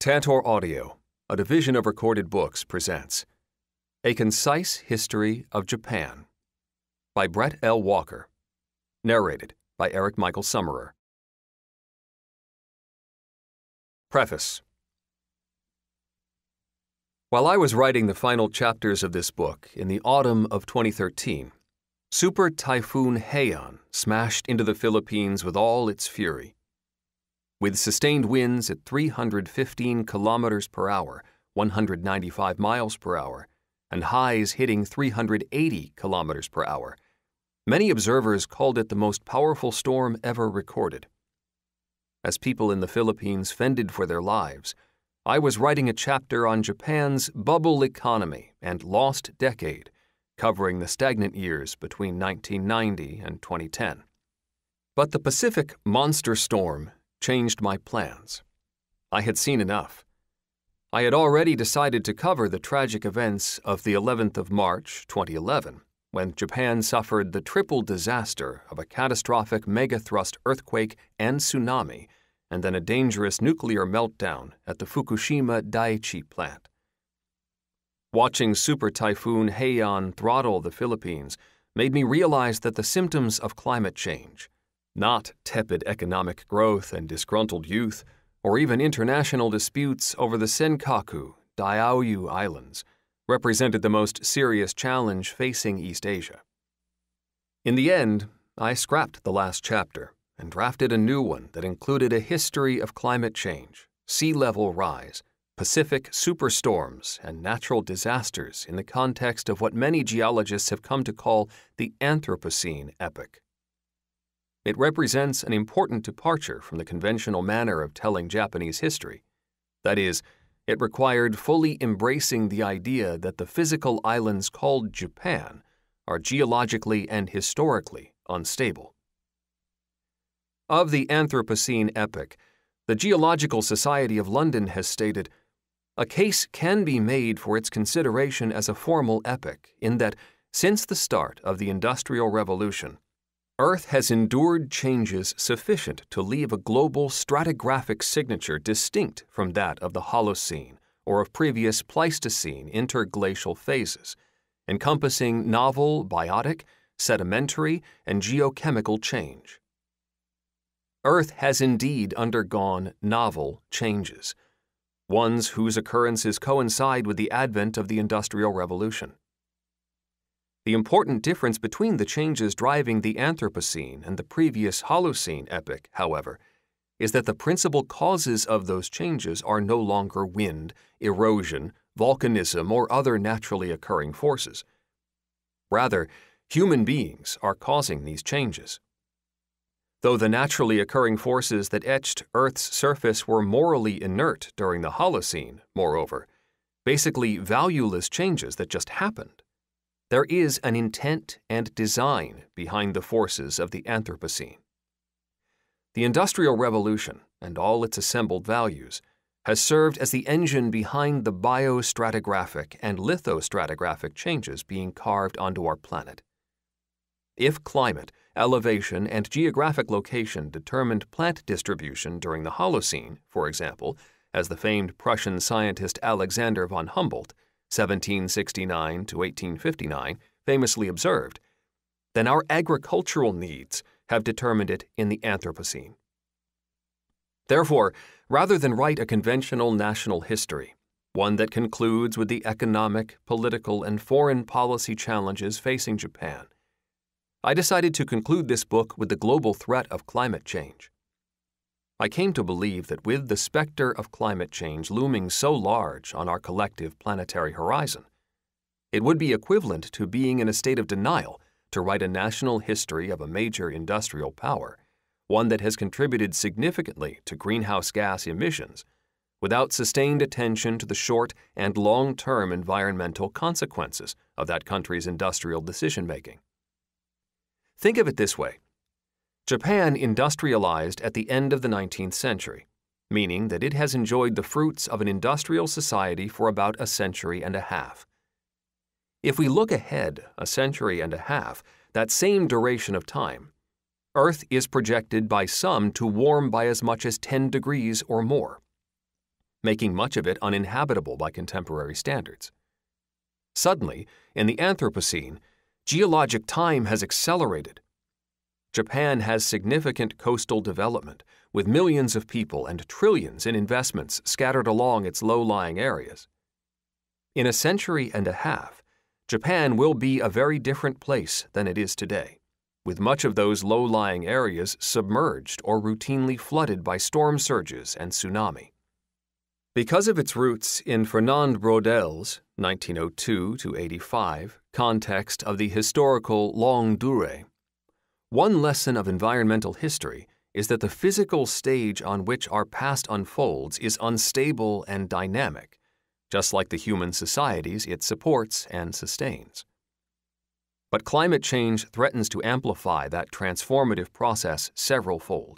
Tantor Audio, a division of Recorded Books, presents A Concise History of Japan by Brett L. Walker. Narrated by Eric Michael Summerer. Preface. While I was writing the final chapters of this book in the autumn of 2013, Super Typhoon Haiyan smashed into the Philippines with all its fury. With sustained winds at 315 kilometers per hour, 195 miles per hour, and highs hitting 380 kilometers per hour, many observers called it the most powerful storm ever recorded. As people in the Philippines fended for their lives, I was writing a chapter on Japan's bubble economy and lost decade, covering the stagnant years between 1990 and 2010. But the Pacific monster storm changed my plans. I had seen enough. I had already decided to cover the tragic events of the 11th of March, 2011, when Japan suffered the triple disaster of a catastrophic megathrust earthquake and tsunami, and then a dangerous nuclear meltdown at the Fukushima Daiichi plant. Watching Super Typhoon Haiyan throttle the Philippines made me realize that the symptoms of climate change, not tepid economic growth and disgruntled youth, or even international disputes over the Senkaku, Diaoyu Islands, represented the most serious challenge facing East Asia. In the end, I scrapped the last chapter and drafted a new one that included a history of climate change, sea level rise, Pacific superstorms, and natural disasters in the context of what many geologists have come to call the Anthropocene epoch. It represents an important departure from the conventional manner of telling Japanese history. That is, it required fully embracing the idea that the physical islands called Japan are geologically and historically unstable. Of the Anthropocene epoch, the Geological Society of London has stated, "A case can be made for its consideration as a formal epoch in that, since the start of the Industrial Revolution, Earth has endured changes sufficient to leave a global stratigraphic signature distinct from that of the Holocene or of previous Pleistocene interglacial phases, encompassing novel biotic, sedimentary, and geochemical change. Earth has indeed undergone novel changes, ones whose occurrences coincide with the advent of the Industrial Revolution. The important difference between the changes driving the Anthropocene and the previous Holocene epoch, however, is that the principal causes of those changes are no longer wind, erosion, volcanism, or other naturally occurring forces. Rather, human beings are causing these changes. Though the naturally occurring forces that etched Earth's surface were morally inert during the Holocene, moreover, basically valueless changes that just happened, there is an intent and design behind the forces of the Anthropocene. The Industrial Revolution, and all its assembled values, has served as the engine behind the biostratigraphic and lithostratigraphic changes being carved onto our planet. If climate, elevation, and geographic location determined plant distribution during the Holocene, for example, as the famed Prussian scientist Alexander von Humboldt, 1769 to 1859, famously observed, then our agricultural needs have determined it in the Anthropocene. Therefore, rather than write a conventional national history, one that concludes with the economic, political, and foreign policy challenges facing Japan, I decided to conclude this book with the global threat of climate change. I came to believe that with the specter of climate change looming so large on our collective planetary horizon, it would be equivalent to being in a state of denial to write a national history of a major industrial power, one that has contributed significantly to greenhouse gas emissions, without sustained attention to the short and long-term environmental consequences of that country's industrial decision-making. Think of it this way. Japan industrialized at the end of the 19th century, meaning that it has enjoyed the fruits of an industrial society for about a century and a half. If we look ahead a century and a half, that same duration of time, Earth is projected by some to warm by as much as 10 degrees or more. making much of it uninhabitable by contemporary standards. Suddenly, in the Anthropocene, geologic time has accelerated. Japan has significant coastal development, with millions of people and trillions in investments scattered along its low-lying areas. In a century and a half, Japan will be a very different place than it is today, with much of those low-lying areas submerged or routinely flooded by storm surges and tsunami. Because of its roots in Fernand Braudel's 1902-85 context of the historical longue durée, one lesson of environmental history is that the physical stage on which our past unfolds is unstable and dynamic, just like the human societies it supports and sustains. But climate change threatens to amplify that transformative process several-fold.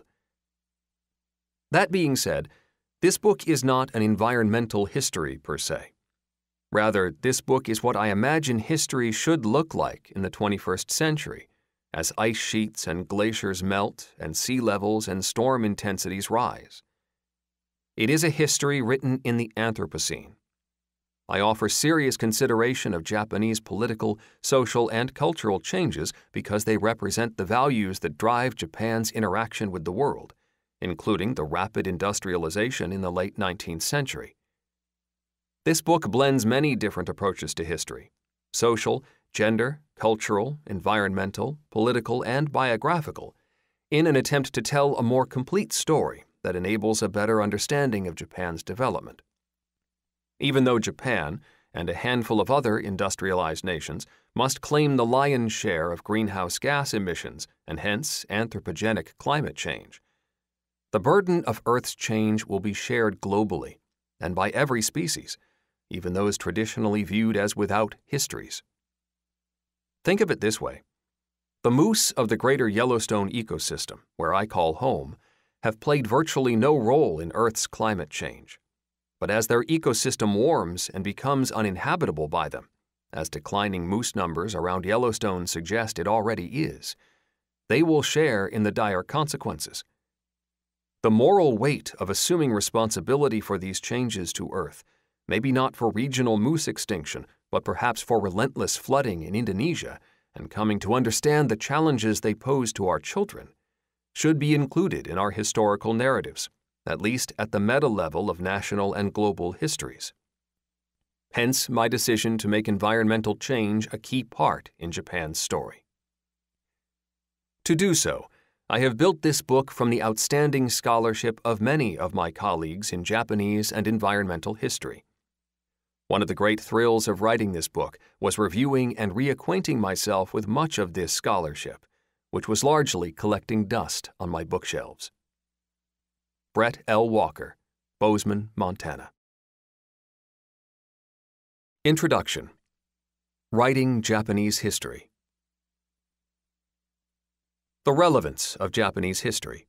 That being said, this book is not an environmental history per se. Rather, this book is what I imagine history should look like in the 21st century, as ice sheets and glaciers melt and sea levels and storm intensities rise. It is a history written in the Anthropocene. I offer serious consideration of Japanese political, social, and cultural changes because they represent the values that drive Japan's interaction with the world, including the rapid industrialization in the late 19th century. This book blends many different approaches to history: social, gender, cultural, environmental, political, and biographical, in an attempt to tell a more complete story that enables a better understanding of Japan's development. Even though Japan, and a handful of other industrialized nations, must claim the lion's share of greenhouse gas emissions and hence anthropogenic climate change, the burden of Earth's change will be shared globally and by every species, even those traditionally viewed as without histories. Think of it this way. The moose of the greater Yellowstone ecosystem, where I call home, have played virtually no role in Earth's climate change. But as their ecosystem warms and becomes uninhabitable by them, as declining moose numbers around Yellowstone suggest it already is, they will share in the dire consequences. The moral weight of assuming responsibility for these changes to Earth, maybe not for regional moose extinction, but perhaps for relentless flooding in Indonesia, and coming to understand the challenges they pose to our children, should be included in our historical narratives, at least at the meta-level of national and global histories. Hence my decision to make environmental change a key part in Japan's story. To do so, I have built this book from the outstanding scholarship of many of my colleagues in Japanese and environmental history. One of the great thrills of writing this book was reviewing and reacquainting myself with much of this scholarship, which was largely collecting dust on my bookshelves. Brett L. Walker, Bozeman, Montana. Introduction. Writing Japanese History. The relevance of Japanese history.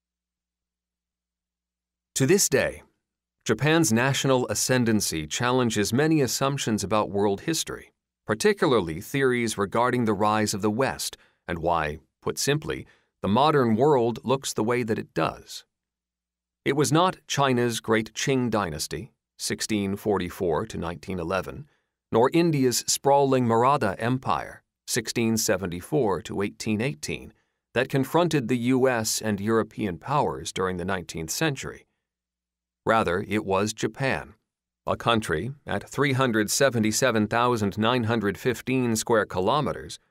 To this day, Japan's national ascendancy challenges many assumptions about world history, particularly theories regarding the rise of the West and why, put simply, the modern world looks the way that it does. It was not China's great Qing dynasty, 1644 to 1911, nor India's sprawling Maratha Empire, 1674 to 1818, that confronted the U.S. and European powers during the 19th century. Rather, it was Japan, a country at 377,915 square kilometers,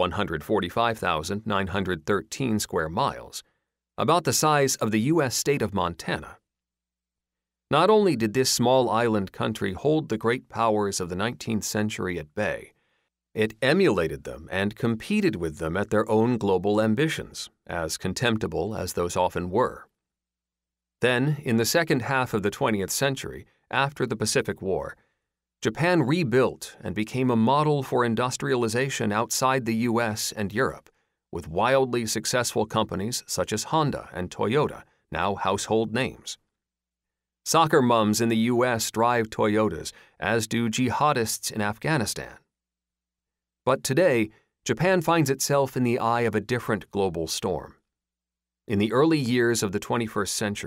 145,913 square miles, about the size of the U.S. state of Montana. Not only did this small island country hold the great powers of the 19th century at bay, it emulated them and competed with them at their own global ambitions, as contemptible as those often were. Then, in the second half of the 20th century, after the Pacific War, Japan rebuilt and became a model for industrialization outside the U.S. and Europe, with wildly successful companies such as Honda and Toyota, now household names. Soccer mums in the U.S. drive Toyotas, as do jihadists in Afghanistan. But today, Japan finds itself in the eye of a different global storm. In the early years of the 21st century,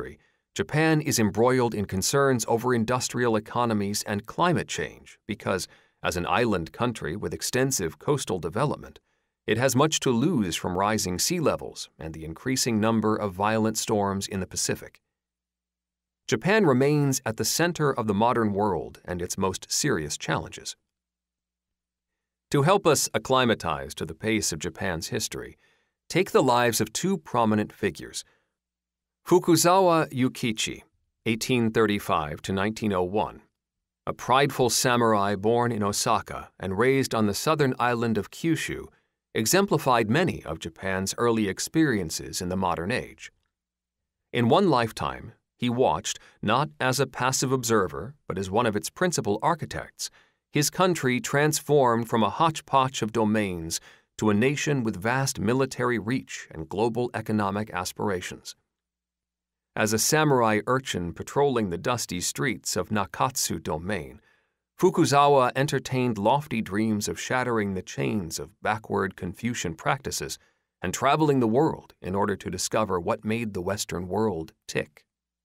Japan is embroiled in concerns over industrial economies and climate change because, as an island country with extensive coastal development, it has much to lose from rising sea levels and the increasing number of violent storms in the Pacific. Japan remains at the center of the modern world and its most serious challenges. To help us acclimatize to the pace of Japan's history, take the lives of two prominent figures. Fukuzawa Yukichi, 1835 to 1901, a prideful samurai born in Osaka and raised on the southern island of Kyushu, exemplified many of Japan's early experiences in the modern age. In one lifetime, he watched, not as a passive observer, but as one of its principal architects, his country transformed from a hodgepodge of domains to a nation with vast military reach and global economic aspirations. As a samurai urchin patrolling the dusty streets of Nakatsu Domain, Fukuzawa entertained lofty dreams of shattering the chains of backward Confucian practices and traveling the world in order to discover what made the Western world tick.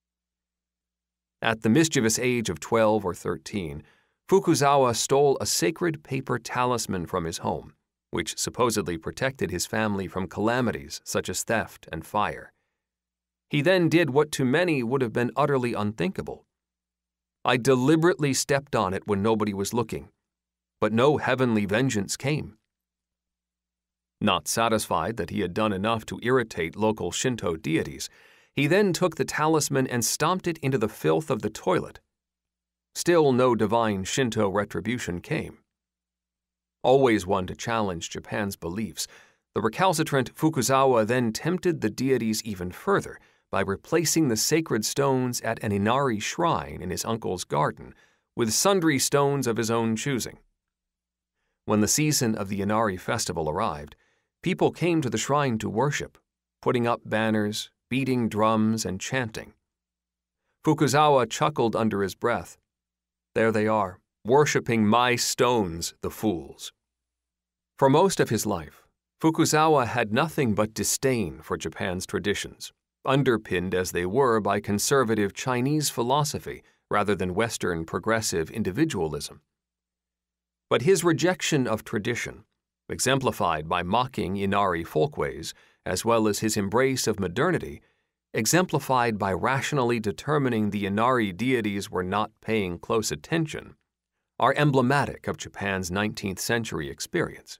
At the mischievous age of 12 or 13, Fukuzawa stole a sacred paper talisman from his home, which supposedly protected his family from calamities such as theft and fire. He then did what to many would have been utterly unthinkable. I deliberately stepped on it when nobody was looking, but no heavenly vengeance came. Not satisfied that he had done enough to irritate local Shinto deities, he then took the talisman and stomped it into the filth of the toilet. Still no divine Shinto retribution came. Always one to challenge Japan's beliefs, the recalcitrant Fukuzawa then tempted the deities even further by replacing the sacred stones at an Inari shrine in his uncle's garden with sundry stones of his own choosing. When the season of the Inari festival arrived, people came to the shrine to worship, putting up banners, beating drums, and chanting. Fukuzawa chuckled under his breath. There they are, worshipping my stones, the fools. For most of his life, Fukuzawa had nothing but disdain for Japan's traditions, underpinned as they were by conservative Chinese philosophy rather than Western progressive individualism. But his rejection of tradition, exemplified by mocking Inari folkways, as well as his embrace of modernity, exemplified by rationally determining the Inari deities were not paying close attention, are emblematic of Japan's 19th century experience.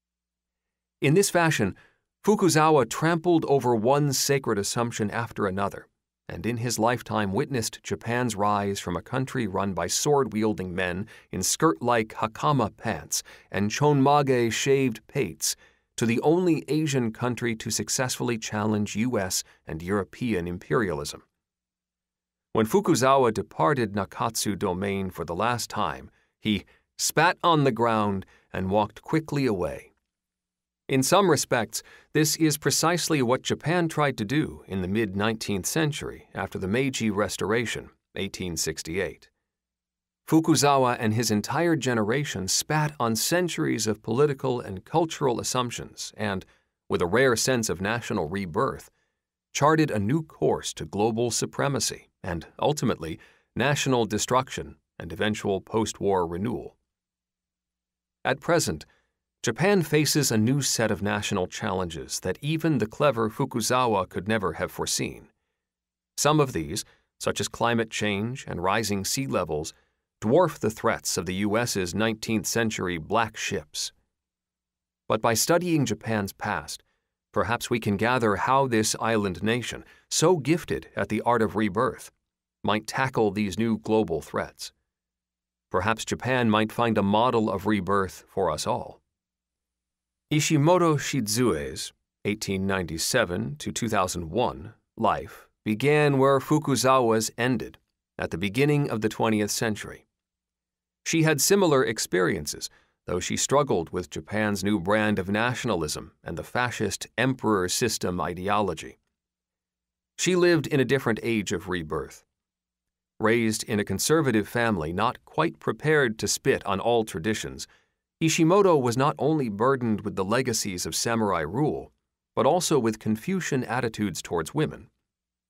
In this fashion, Fukuzawa trampled over one sacred assumption after another, and in his lifetime witnessed Japan's rise from a country run by sword-wielding men in skirt-like hakama pants and chonmage shaved pates to the only Asian country to successfully challenge U.S. and European imperialism. When Fukuzawa departed Nakatsu Domain for the last time, he spat on the ground and walked quickly away. In some respects, this is precisely what Japan tried to do in the mid-19th century after the Meiji Restoration, 1868. Fukuzawa and his entire generation spat on centuries of political and cultural assumptions and, with a rare sense of national rebirth, charted a new course to global supremacy and, ultimately, national destruction and eventual post-war renewal. At present, Japan faces a new set of national challenges that even the clever Fukuzawa could never have foreseen. Some of these, such as climate change and rising sea levels, dwarf the threats of the U.S.'s 19th century black ships. But by studying Japan's past, perhaps we can gather how this island nation, so gifted at the art of rebirth, might tackle these new global threats. Perhaps Japan might find a model of rebirth for us all. Ishimoto Shizue's 1897 to 2001 life began where Fukuzawa's ended, at the beginning of the 20th century. She had similar experiences, though she struggled with Japan's new brand of nationalism and the fascist emperor system ideology. She lived in a different age of rebirth. Raised in a conservative family not quite prepared to spit on all traditions, Ishimoto was not only burdened with the legacies of samurai rule, but also with Confucian attitudes towards women.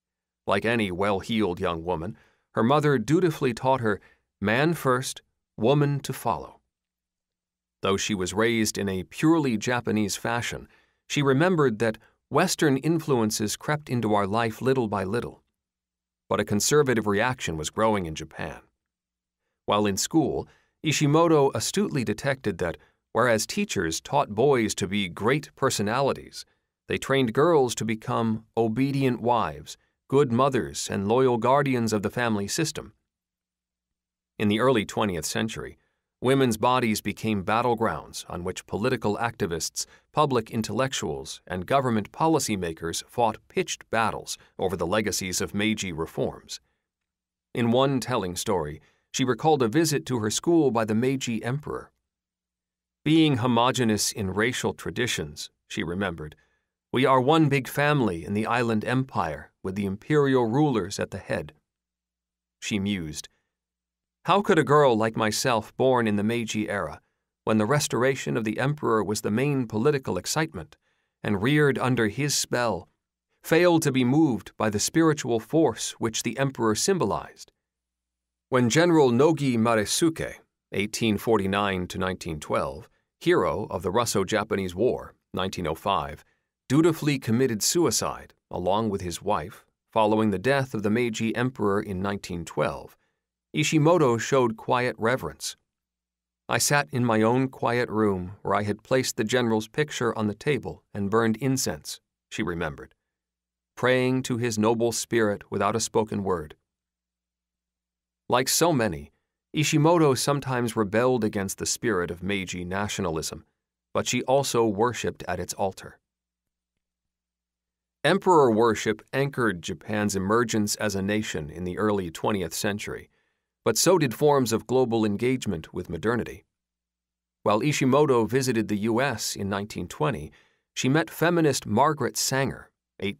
Like any well-heeled young woman, her mother dutifully taught her, man first, woman to follow. Though she was raised in a purely Japanese fashion, she remembered that Western influences crept into our life little by little. But a conservative reaction was growing in Japan. While in school, Ishimoto astutely detected that, whereas teachers taught boys to be great personalities, they trained girls to become obedient wives, good mothers, and loyal guardians of the family system. In the early 20th century, women's bodies became battlegrounds on which political activists, public intellectuals, and government policymakers fought pitched battles over the legacies of Meiji reforms. In one telling story, she recalled a visit to her school by the Meiji emperor. Being homogeneous in racial traditions, she remembered, we are one big family in the island empire with the imperial rulers at the head. She mused, how could a girl like myself born in the Meiji era, when the restoration of the emperor was the main political excitement, and reared under his spell, fail to be moved by the spiritual force which the emperor symbolized? When General Nogi Maresuke, 1849–1912, hero of the Russo-Japanese War, 1905, dutifully committed suicide along with his wife following the death of the Meiji emperor in 1912, Ishimoto showed quiet reverence. I sat in my own quiet room where I had placed the general's picture on the table and burned incense, she remembered, praying to his noble spirit without a spoken word. Like so many, Ishimoto sometimes rebelled against the spirit of Meiji nationalism, but she also worshipped at its altar. Emperor worship anchored Japan's emergence as a nation in the early 20th century, but so did forms of global engagement with modernity. While Ishimoto visited the U.S. in 1920, she met feminist Margaret Sanger,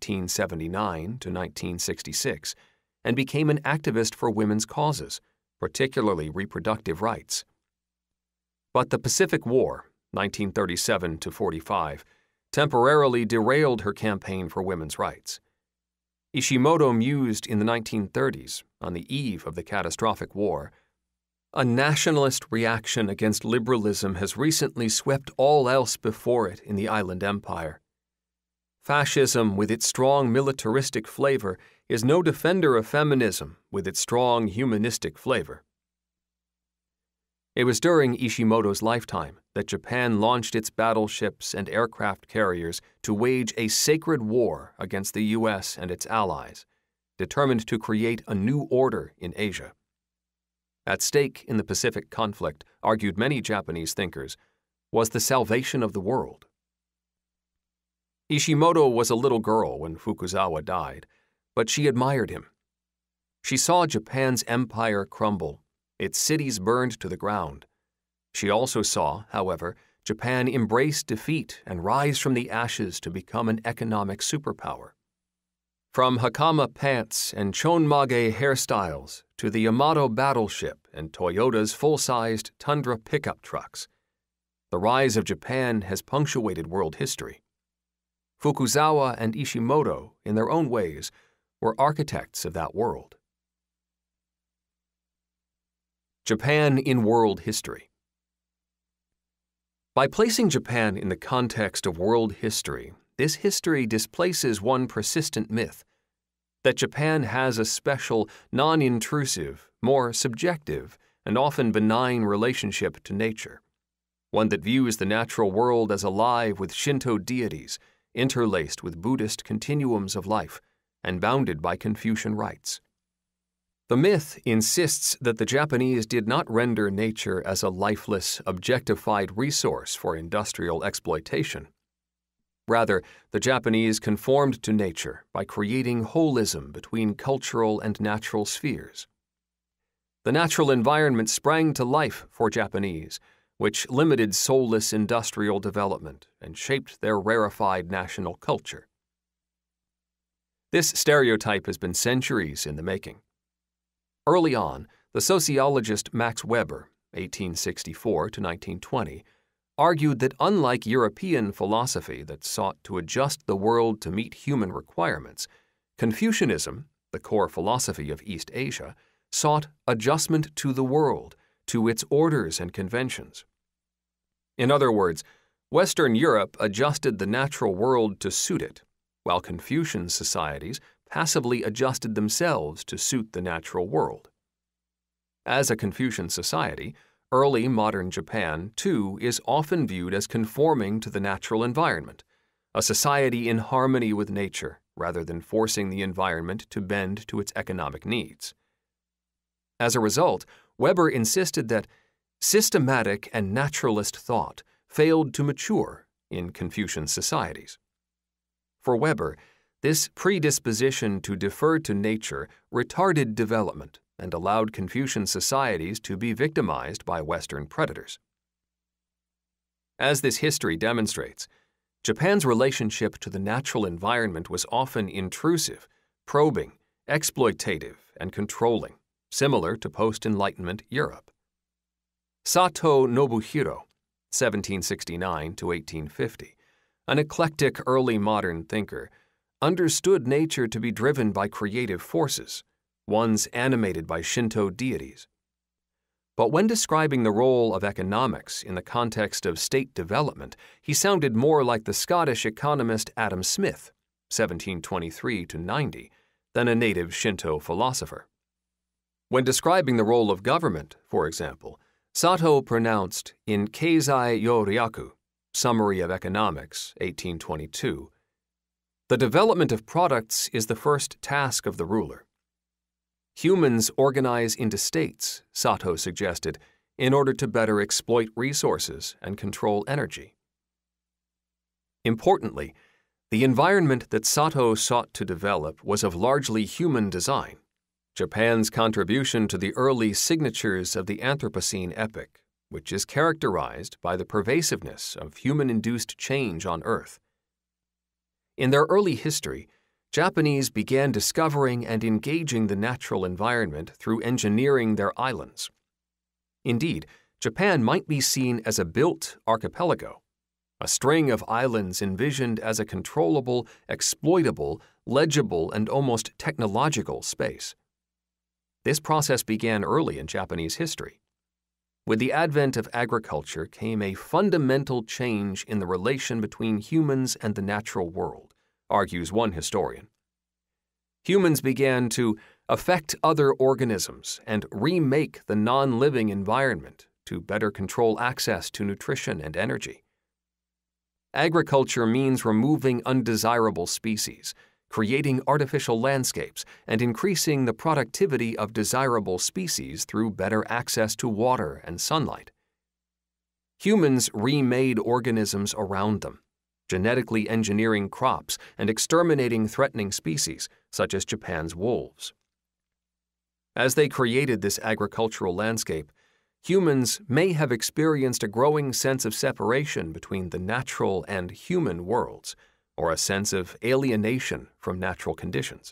1879–1966, and became an activist for women's causes, particularly reproductive rights. But the Pacific War, 1937–45, temporarily derailed her campaign for women's rights. Ishimoto mused in the 1930s, on the eve of the catastrophic war, a nationalist reaction against liberalism has recently swept all else before it in the island empire. Fascism, with its strong militaristic flavor, is no defender of feminism with its strong humanistic flavor. It was during Ishimoto's lifetime that Japan launched its battleships and aircraft carriers to wage a sacred war against the U.S. and its allies, determined to create a new order in Asia. At stake in the Pacific conflict, argued many Japanese thinkers, was the salvation of the world. Ishimoto was a little girl when Fukuzawa died, but she admired him. She saw Japan's empire crumble, its cities burned to the ground. She also saw, however, Japan embrace defeat and rise from the ashes to become an economic superpower. From hakama pants and chonmage hairstyles to the Yamato battleship and Toyota's full-sized Tundra pickup trucks, the rise of Japan has punctuated world history. Fukuzawa and Ishimoto, in their own ways, were architects of that world. Japan in world history. By placing Japan in the context of world history, this history displaces one persistent myth, that Japan has a special, non-intrusive, more subjective, and often benign relationship to nature, one that views the natural world as alive with Shinto deities, interlaced with Buddhist continuums of life, and bounded by Confucian rites. The myth insists that the Japanese did not render nature as a lifeless, objectified resource for industrial exploitation. Rather, the Japanese conformed to nature by creating holism between cultural and natural spheres. The natural environment sprang to life for Japanese, which limited soulless industrial development and shaped their rarefied national culture. This stereotype has been centuries in the making. Early on, the sociologist Max Weber, 1864–1920, argued that unlike European philosophy that sought to adjust the world to meet human requirements, Confucianism, the core philosophy of East Asia, sought adjustment to the world, to its orders and conventions. In other words, Western Europe adjusted the natural world to suit it, while Confucian societies passively adjusted themselves to suit the natural world. As a Confucian society, early modern Japan, too, is often viewed as conforming to the natural environment, a society in harmony with nature rather than forcing the environment to bend to its economic needs. As a result, Weber insisted that systematic and naturalist thought failed to mature in Confucian societies. For Weber, this predisposition to defer to nature retarded development and allowed Confucian societies to be victimized by Western predators. As this history demonstrates, Japan's relationship to the natural environment was often intrusive, probing, exploitative, and controlling, similar to post-Enlightenment Europe. Sato Nobuhiro, 1769 to 1850, an eclectic early modern thinker, understood nature to be driven by creative forces, ones animated by Shinto deities. But when describing the role of economics in the context of state development, he sounded more like the Scottish economist Adam Smith, 1723 to 90, than a native Shinto philosopher. When describing the role of government, for example, Sato pronounced in Keizai yo Ryaku, Summary of Economics, 1822, "The development of products is the first task of the ruler." Humans organize into states, Sato suggested, in order to better exploit resources and control energy. Importantly, the environment that Sato sought to develop was of largely human design, Japan's contribution to the early signatures of the Anthropocene epoch, which is characterized by the pervasiveness of human-induced change on Earth. In their early history, Japanese began discovering and engaging the natural environment through engineering their islands. Indeed, Japan might be seen as a built archipelago, a string of islands envisioned as a controllable, exploitable, legible, and almost technological space. This process began early in Japanese history. With the advent of agriculture came a fundamental change in the relation between humans and the natural world, argues one historian. Humans began to affect other organisms and remake the non-living environment to better control access to nutrition and energy. Agriculture means removing undesirable species, creating artificial landscapes, and increasing the productivity of desirable species through better access to water and sunlight. Humans remade organisms around them, genetically engineering crops and exterminating threatening species, such as Japan's wolves. As they created this agricultural landscape, humans may have experienced a growing sense of separation between the natural and human worlds, or a sense of alienation from natural conditions.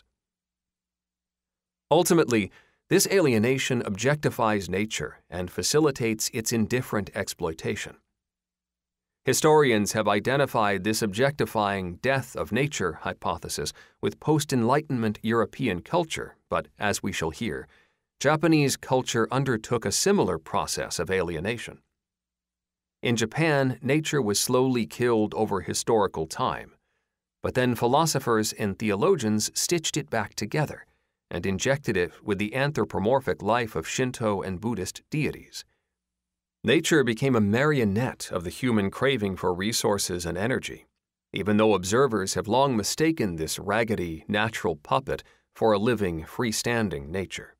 Ultimately, this alienation objectifies nature and facilitates its indifferent exploitation. Historians have identified this objectifying death of nature hypothesis with post-Enlightenment European culture, but as we shall hear, Japanese culture undertook a similar process of alienation. In Japan, nature was slowly killed over historical time, but then philosophers and theologians stitched it back together and injected it with the anthropomorphic life of Shinto and Buddhist deities. Nature became a marionette of the human craving for resources and energy, even though observers have long mistaken this raggedy, natural puppet for a living, freestanding nature.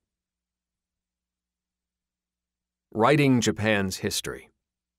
Writing Japan's history.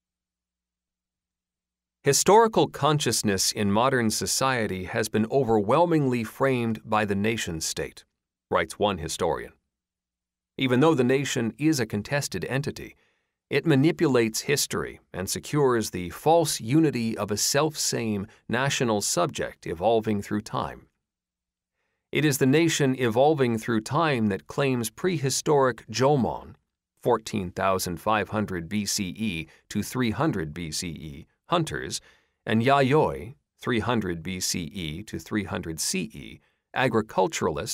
Historical consciousness in modern society has been overwhelmingly framed by the nation-state, writes one historian. Even though the nation is a contested entity, it manipulates history and secures the false unity of a self-same national subject evolving through time. It is the nation evolving through time that claims prehistoric Jomon, 14,500 BCE to 300 BCE, hunters, and Yayoi, 300 BCE to 300 CE, agriculturalists,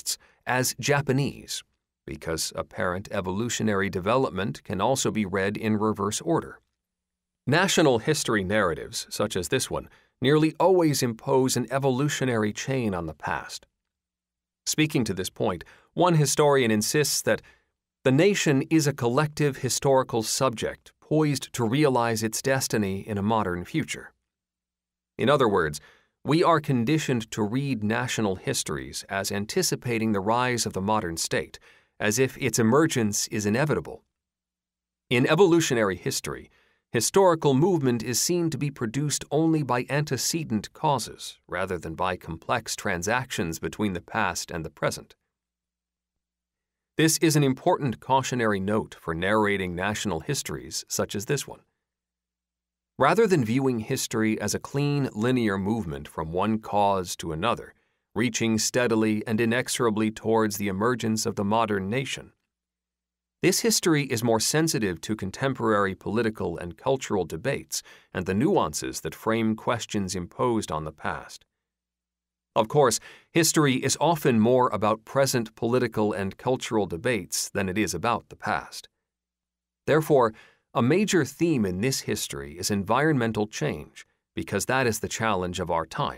as Japanese, because apparent evolutionary development can also be read in reverse order. National history narratives, such as this one, nearly always impose an evolutionary chain on the past. Speaking to this point, one historian insists that the nation is a collective historical subject poised to realize its destiny in a modern future. In other words, we are conditioned to read national histories as anticipating the rise of the modern state, as if its emergence is inevitable. In evolutionary history, historical movement is seen to be produced only by antecedent causes rather than by complex transactions between the past and the present. This is an important cautionary note for narrating national histories such as this one. Rather than viewing history as a clean, linear movement from one cause to another, reaching steadily and inexorably towards the emergence of the modern nation, this history is more sensitive to contemporary political and cultural debates and the nuances that frame questions imposed on the past. Of course, history is often more about present political and cultural debates than it is about the past. Therefore, a major theme in this history is environmental change, because that is the challenge of our time.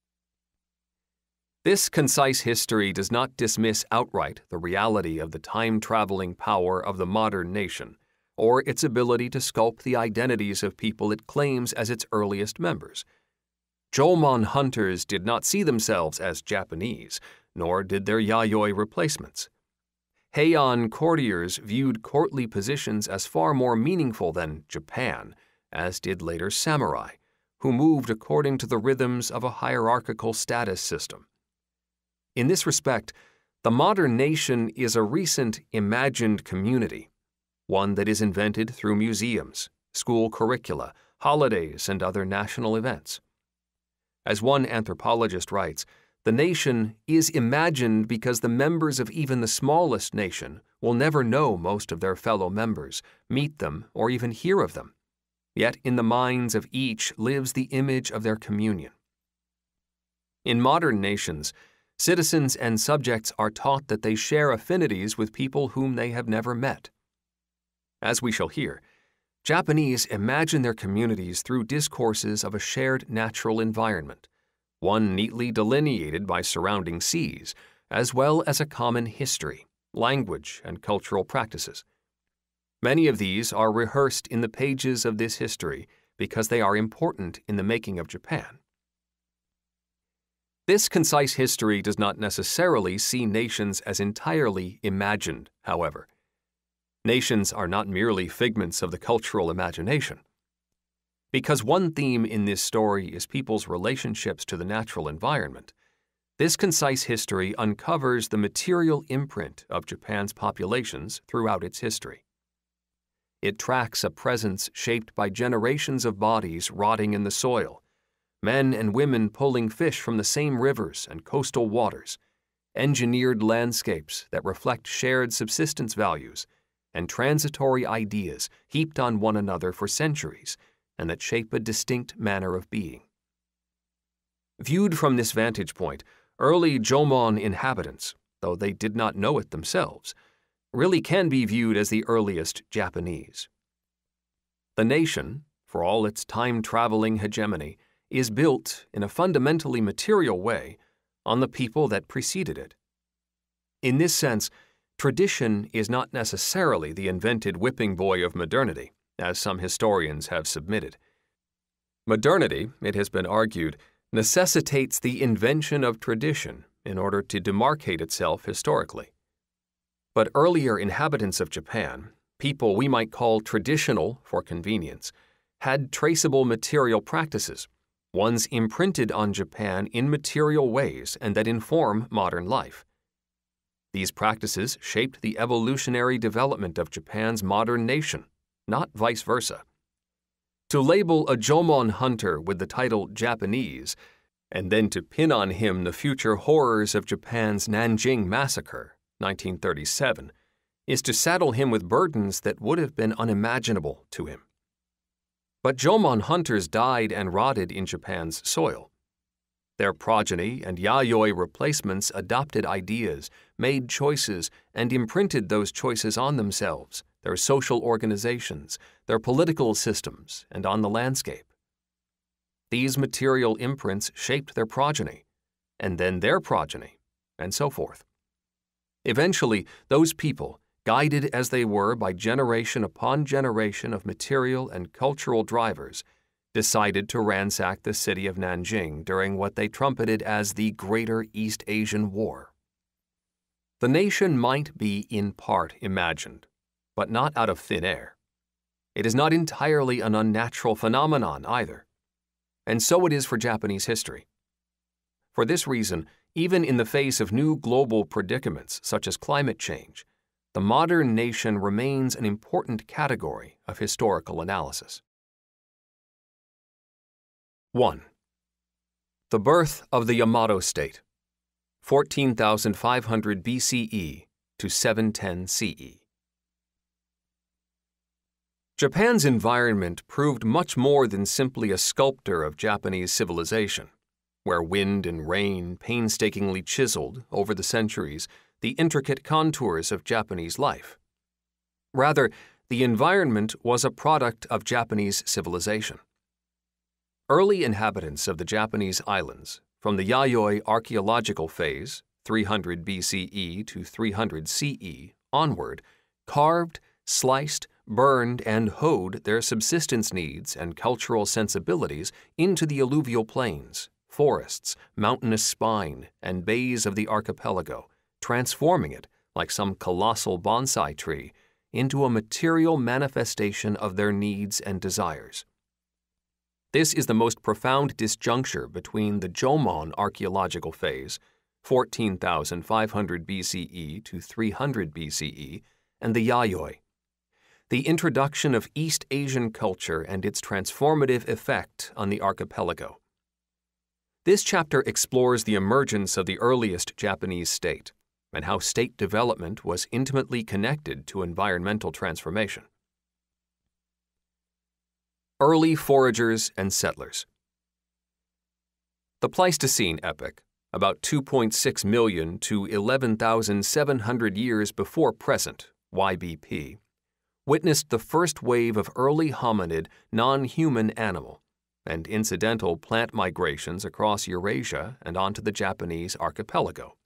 This concise history does not dismiss outright the reality of the time-traveling power of the modern nation, or its ability to sculpt the identities of people it claims as its earliest members. Jomon hunters did not see themselves as Japanese, nor did their yayoi replacements. Heian courtiers viewed courtly positions as far more meaningful than Japan, as did later samurai, who moved according to the rhythms of a hierarchical status system. In this respect, the modern nation is a recent imagined community, one that is invented through museums, school curricula, holidays, and other national events. As one anthropologist writes, the nation is imagined because the members of even the smallest nation will never know most of their fellow members, meet them, or even hear of them. Yet in the minds of each lives the image of their communion. In modern nations, citizens and subjects are taught that they share affinities with people whom they have never met. As we shall hear, Japanese imagine their communities through discourses of a shared natural environment, one neatly delineated by surrounding seas, as well as a common history, language, and cultural practices. Many of these are rehearsed in the pages of this history because they are important in the making of Japan. This concise history does not necessarily see nations as entirely imagined, however. Nations are not merely figments of the cultural imagination. Because one theme in this story is people's relationships to the natural environment, this concise history uncovers the material imprint of Japan's populations throughout its history. It tracks a presence shaped by generations of bodies rotting in the soil, men and women pulling fish from the same rivers and coastal waters, engineered landscapes that reflect shared subsistence values, and transitory ideas heaped on one another for centuries and that shape a distinct manner of being. Viewed from this vantage point, early Jomon inhabitants, though they did not know it themselves, really can be viewed as the earliest Japanese. The nation, for all its time-traveling hegemony, is built in a fundamentally material way on the people that preceded it. In this sense, tradition is not necessarily the invented whipping boy of modernity, as some historians have submitted. Modernity, it has been argued, necessitates the invention of tradition in order to demarcate itself historically. But earlier inhabitants of Japan, people we might call traditional for convenience, had traceable material practices, ones imprinted on Japan in material ways and that inform modern life. These practices shaped the evolutionary development of Japan's modern nation, not vice versa. To label a Jomon hunter with the title Japanese, and then to pin on him the future horrors of Japan's Nanjing Massacre, 1937, is to saddle him with burdens that would have been unimaginable to him. But Jomon hunters died and rotted in Japan's soil. Their progeny and yayoi replacements adopted ideas, made choices, and imprinted those choices on themselves, their social organizations, their political systems, and on the landscape. These material imprints shaped their progeny, and then their progeny, and so forth. Eventually, those people, guided as they were by generation upon generation of material and cultural drivers, decided to ransack the city of Nanjing during what they trumpeted as the Greater East Asian War. The nation might be in part imagined, but not out of thin air. It is not entirely an unnatural phenomenon either. And so it is for Japanese history. For this reason, even in the face of new global predicaments such as climate change, the modern nation remains an important category of historical analysis. 1. The birth of the Yamato state, 14,500 BCE to 710 CE. Japan's environment proved much more than simply a sculptor of Japanese civilization, where wind and rain painstakingly chiseled, over the centuries, the intricate contours of Japanese life. Rather, the environment was a product of Japanese civilization. Early inhabitants of the Japanese islands, from the Yayoi archaeological phase, 300 BCE to 300 CE, onward, carved, sliced, burned, and hoed their subsistence needs and cultural sensibilities into the alluvial plains, forests, mountainous spine, and bays of the archipelago, transforming it, like some colossal bonsai tree, into a material manifestation of their needs and desires. This is the most profound disjuncture between the Jomon archaeological phase, 14,500 BCE to 300 BCE, and the Yayoi. The introduction of East Asian culture and its transformative effect on the archipelago. This chapter explores the emergence of the earliest Japanese state and how state development was intimately connected to environmental transformation. Early foragers and settlers. The Pleistocene epoch, about 2.6 million to 11,700 years before present, YBP, witnessed the first wave of early hominid, non-human animal and incidental plant migrations across Eurasia and onto the Japanese archipelago.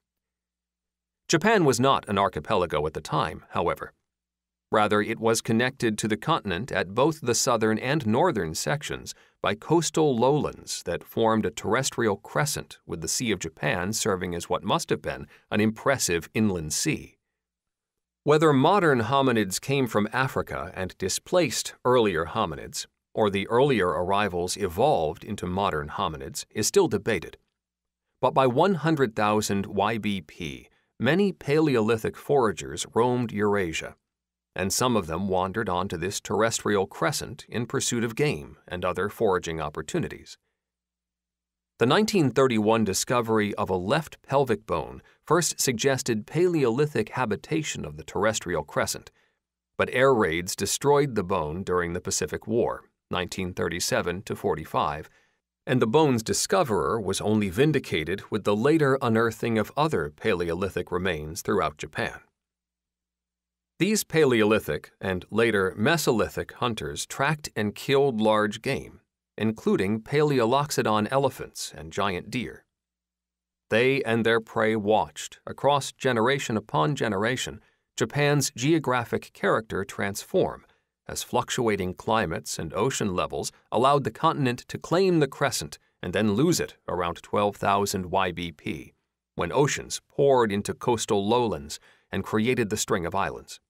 Japan was not an archipelago at the time, however. Rather, it was connected to the continent at both the southern and northern sections by coastal lowlands that formed a terrestrial crescent, with the Sea of Japan serving as what must have been an impressive inland sea. Whether modern hominids came from Africa and displaced earlier hominids, or the earlier arrivals evolved into modern hominids, is still debated. But by 100,000 YBP, many Paleolithic foragers roamed Eurasia, and some of them wandered onto this terrestrial crescent in pursuit of game and other foraging opportunities. The 1931 discovery of a left pelvic bone first suggested Paleolithic habitation of the terrestrial crescent, but air raids destroyed the bone during the Pacific War, 1937 to 45, and the bone's discoverer was only vindicated with the later unearthing of other Paleolithic remains throughout Japan. These Paleolithic and later Mesolithic hunters tracked and killed large game, including Paleoloxodon elephants and giant deer. They and their prey watched, across generation upon generation, Japan's geographic character transform as fluctuating climates and ocean levels allowed the continent to claim the crescent and then lose it around 12,000 YBP, when oceans poured into coastal lowlands and created the string of islands.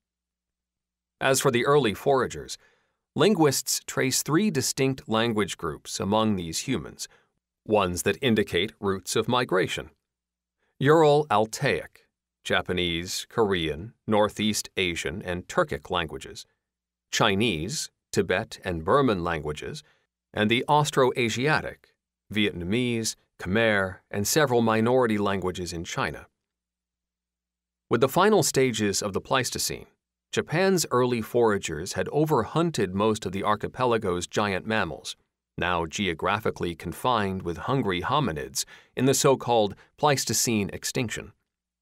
As for the early foragers, linguists trace three distinct language groups among these humans, ones that indicate routes of migration: Ural-Altaic, Japanese, Korean, Northeast Asian, and Turkic languages; Chinese, Tibet and Burman languages; and the Austroasiatic, Vietnamese, Khmer, and several minority languages in China. With the final stages of the Pleistocene, Japan's early foragers had overhunted most of the archipelago's giant mammals, now geographically confined with hungry hominids in the so-called Pleistocene extinction.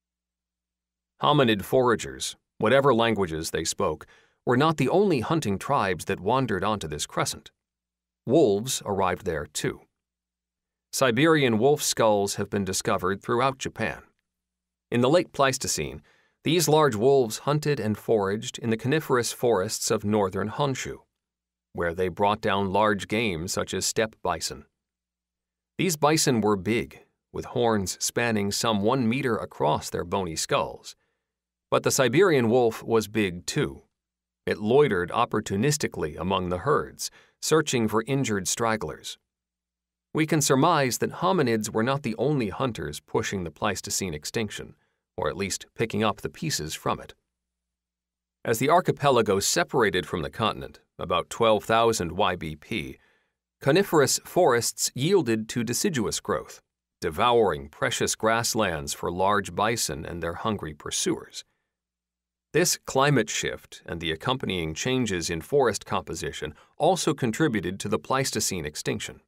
Hominid foragers, whatever languages they spoke, were not the only hunting tribes that wandered onto this crescent. Wolves arrived there too. Siberian wolf skulls have been discovered throughout Japan. In the late Pleistocene, these large wolves hunted and foraged in the coniferous forests of northern Honshu, where they brought down large game such as steppe bison. These bison were big, with horns spanning some 1 meter across their bony skulls. But the Siberian wolf was big too. It loitered opportunistically among the herds, searching for injured stragglers. We can surmise that hominids were not the only hunters pushing the Pleistocene extinction, or at least picking up the pieces from it. As the archipelago separated from the continent, about 12,000 YBP, coniferous forests yielded to deciduous growth, devouring precious grasslands for large bison and their hungry pursuers. This climate shift and the accompanying changes in forest composition also contributed to the Pleistocene extinction.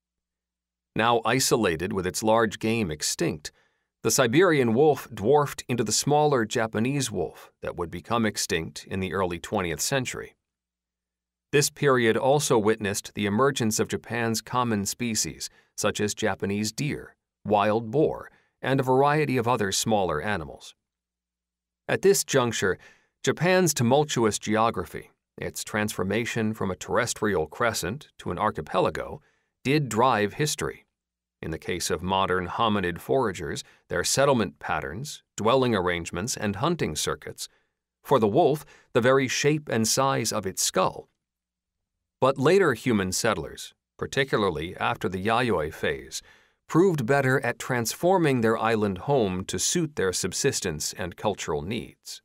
Now isolated with its large game extinct, the Siberian wolf dwarfed into the smaller Japanese wolf that would become extinct in the early 20th century. This period also witnessed the emergence of Japan's common species, such as Japanese deer, wild boar, and a variety of other smaller animals. At this juncture, Japan's tumultuous geography, its transformation from a terrestrial crescent to an archipelago, did drive history. In the case of modern hominid foragers, their settlement patterns, dwelling arrangements, and hunting circuits. For the wolf, the very shape and size of its skull. But later human settlers, particularly after the Yayoi phase, proved better at transforming their island home to suit their subsistence and cultural needs.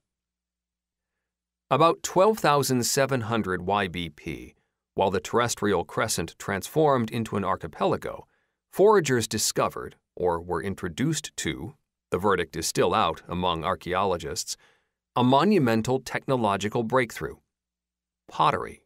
About 12,700 YBP, while the terrestrial crescent transformed into an archipelago, foragers discovered, or were introduced to, the verdict is still out among archaeologists, a monumental technological breakthrough: pottery.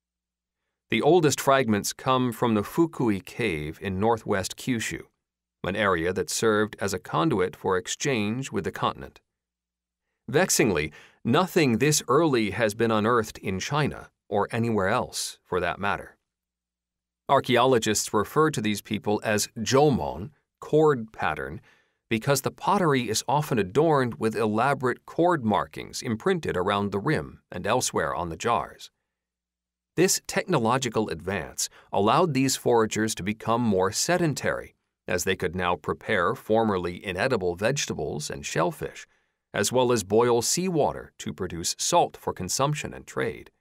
The oldest fragments come from the Fukui Cave in northwest Kyushu, an area that served as a conduit for exchange with the continent. Vexingly, nothing this early has been unearthed in China, or anywhere else for that matter. Archaeologists refer to these people as jomon, cord pattern, because the pottery is often adorned with elaborate cord markings imprinted around the rim and elsewhere on the jars. This technological advance allowed these foragers to become more sedentary, as they could now prepare formerly inedible vegetables and shellfish, as well as boil seawater to produce salt for consumption and trade.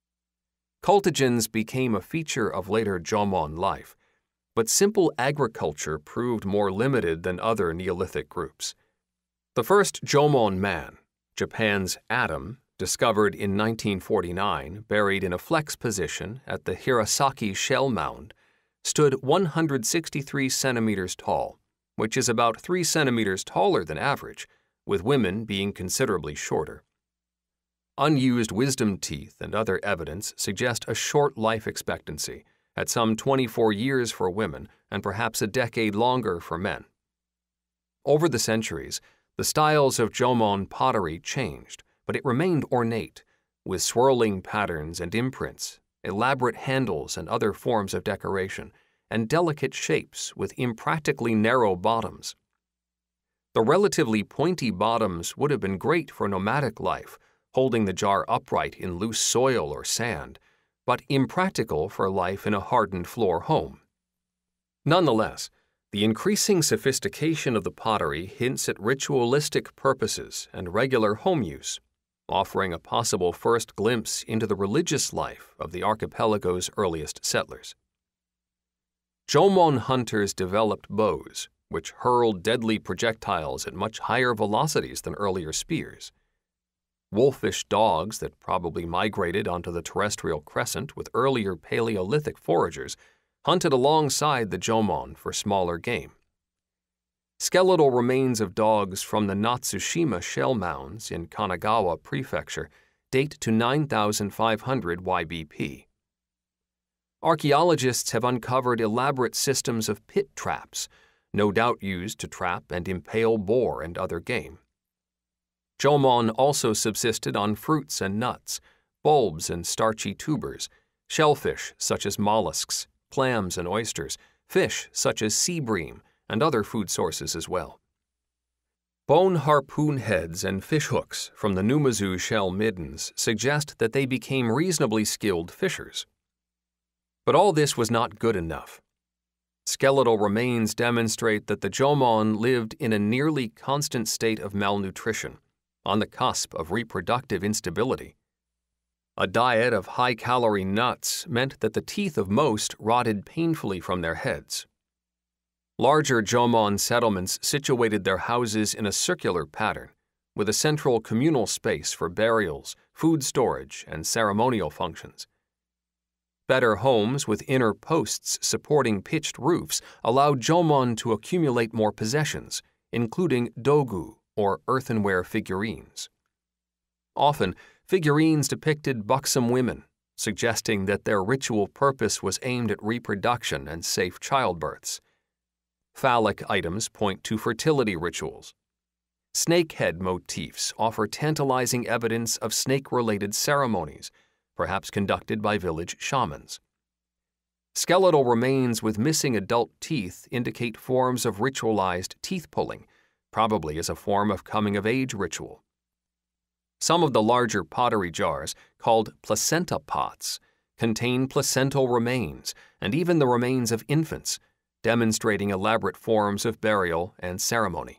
Cultigens became a feature of later Jomon life, but simple agriculture proved more limited than other Neolithic groups. The first Jomon man, Japan's Adam, discovered in 1949, buried in a flex position at the Hirasaki Shell Mound, stood 163 centimeters tall, which is about 3 centimeters taller than average, with women being considerably shorter. Unused wisdom teeth and other evidence suggest a short life expectancy, at some 24 years for women and perhaps a decade longer for men. Over the centuries, the styles of Jomon pottery changed, but it remained ornate, with swirling patterns and imprints, elaborate handles and other forms of decoration, and delicate shapes with impractically narrow bottoms. The relatively pointy bottoms would have been great for nomadic life, holding the jar upright in loose soil or sand, but impractical for life in a hardened floor home. Nonetheless, the increasing sophistication of the pottery hints at ritualistic purposes and regular home use, offering a possible first glimpse into the religious life of the archipelago's earliest settlers. Jomon hunters developed bows, which hurled deadly projectiles at much higher velocities than earlier spears. Wolfish dogs that probably migrated onto the terrestrial crescent with earlier Paleolithic foragers hunted alongside the Jomon for smaller game. Skeletal remains of dogs from the Natsushima shell mounds in Kanagawa Prefecture date to 9,500 YBP. archaeologists have uncovered elaborate systems of pit traps, no doubt used to trap and impale boar and other game. Jomon also subsisted on fruits and nuts, bulbs and starchy tubers, shellfish such as mollusks, clams and oysters, fish such as sea bream, and other food sources as well. Bone harpoon heads and fish hooks from the Numazu shell middens suggest that they became reasonably skilled fishers. But all this was not good enough. Skeletal remains demonstrate that the Jomon lived in a nearly constant state of malnutrition, on the cusp of reproductive instability. A diet of high-calorie nuts meant that the teeth of most rotted painfully from their heads. Larger Jomon settlements situated their houses in a circular pattern, with a central communal space for burials, food storage, and ceremonial functions. Better homes with inner posts supporting pitched roofs allowed Jomon to accumulate more possessions, including dogu, or earthenware figurines. Often, figurines depicted buxom women, suggesting that their ritual purpose was aimed at reproduction and safe childbirths. Phallic items point to fertility rituals. Snakehead motifs offer tantalizing evidence of snake-related ceremonies, perhaps conducted by village shamans. Skeletal remains with missing adult teeth indicate forms of ritualized teeth pulling, probably as a form of coming-of-age ritual. Some of the larger pottery jars, called placenta pots, contain placental remains and even the remains of infants, demonstrating elaborate forms of burial and ceremony.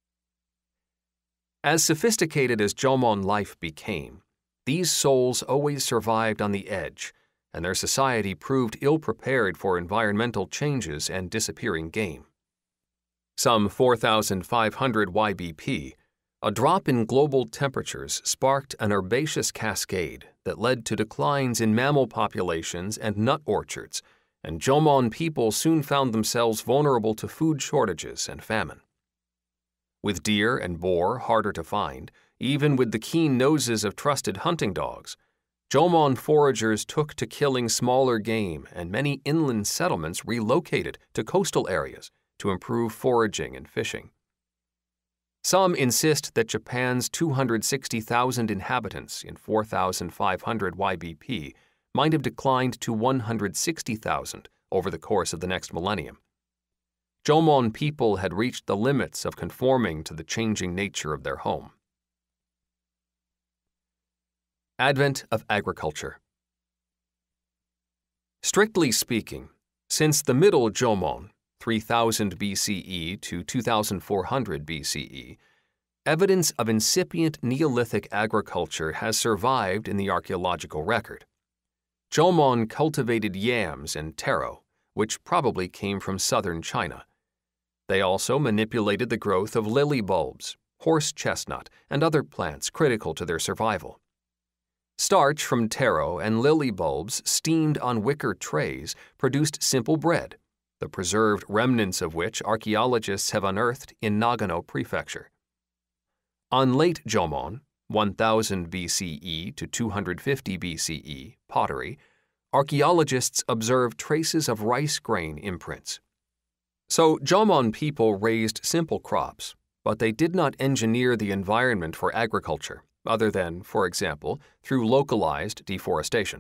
As sophisticated as Jomon life became, these souls always survived on the edge, and their society proved ill-prepared for environmental changes and disappearing game. Some 4,500 YBP, a drop in global temperatures sparked an herbaceous cascade that led to declines in mammal populations and nut orchards, and Jomon people soon found themselves vulnerable to food shortages and famine. With deer and boar harder to find, even with the keen noses of trusted hunting dogs, Jomon foragers took to killing smaller game, and many inland settlements relocated to coastal areas to improve foraging and fishing. Some insist that Japan's 260,000 inhabitants in 4,500 YBP might have declined to 160,000 over the course of the next millennium. Jomon people had reached the limits of conforming to the changing nature of their home. Advent of agriculture. Strictly speaking, since the Middle Jomon, 3000 BCE to 2400 BCE, evidence of incipient Neolithic agriculture has survived in the archaeological record. Jomon cultivated yams and taro, which probably came from southern China. They also manipulated the growth of lily bulbs, horse chestnut, and other plants critical to their survival. Starch from taro and lily bulbs steamed on wicker trays produced simple bread, the preserved remnants of which archaeologists have unearthed in Nagano Prefecture. On late Jomon, 1000 BCE to 250 BCE, pottery, archaeologists observed traces of rice grain imprints. So Jomon people raised simple crops, but they did not engineer the environment for agriculture, other than, for example, through localized deforestation.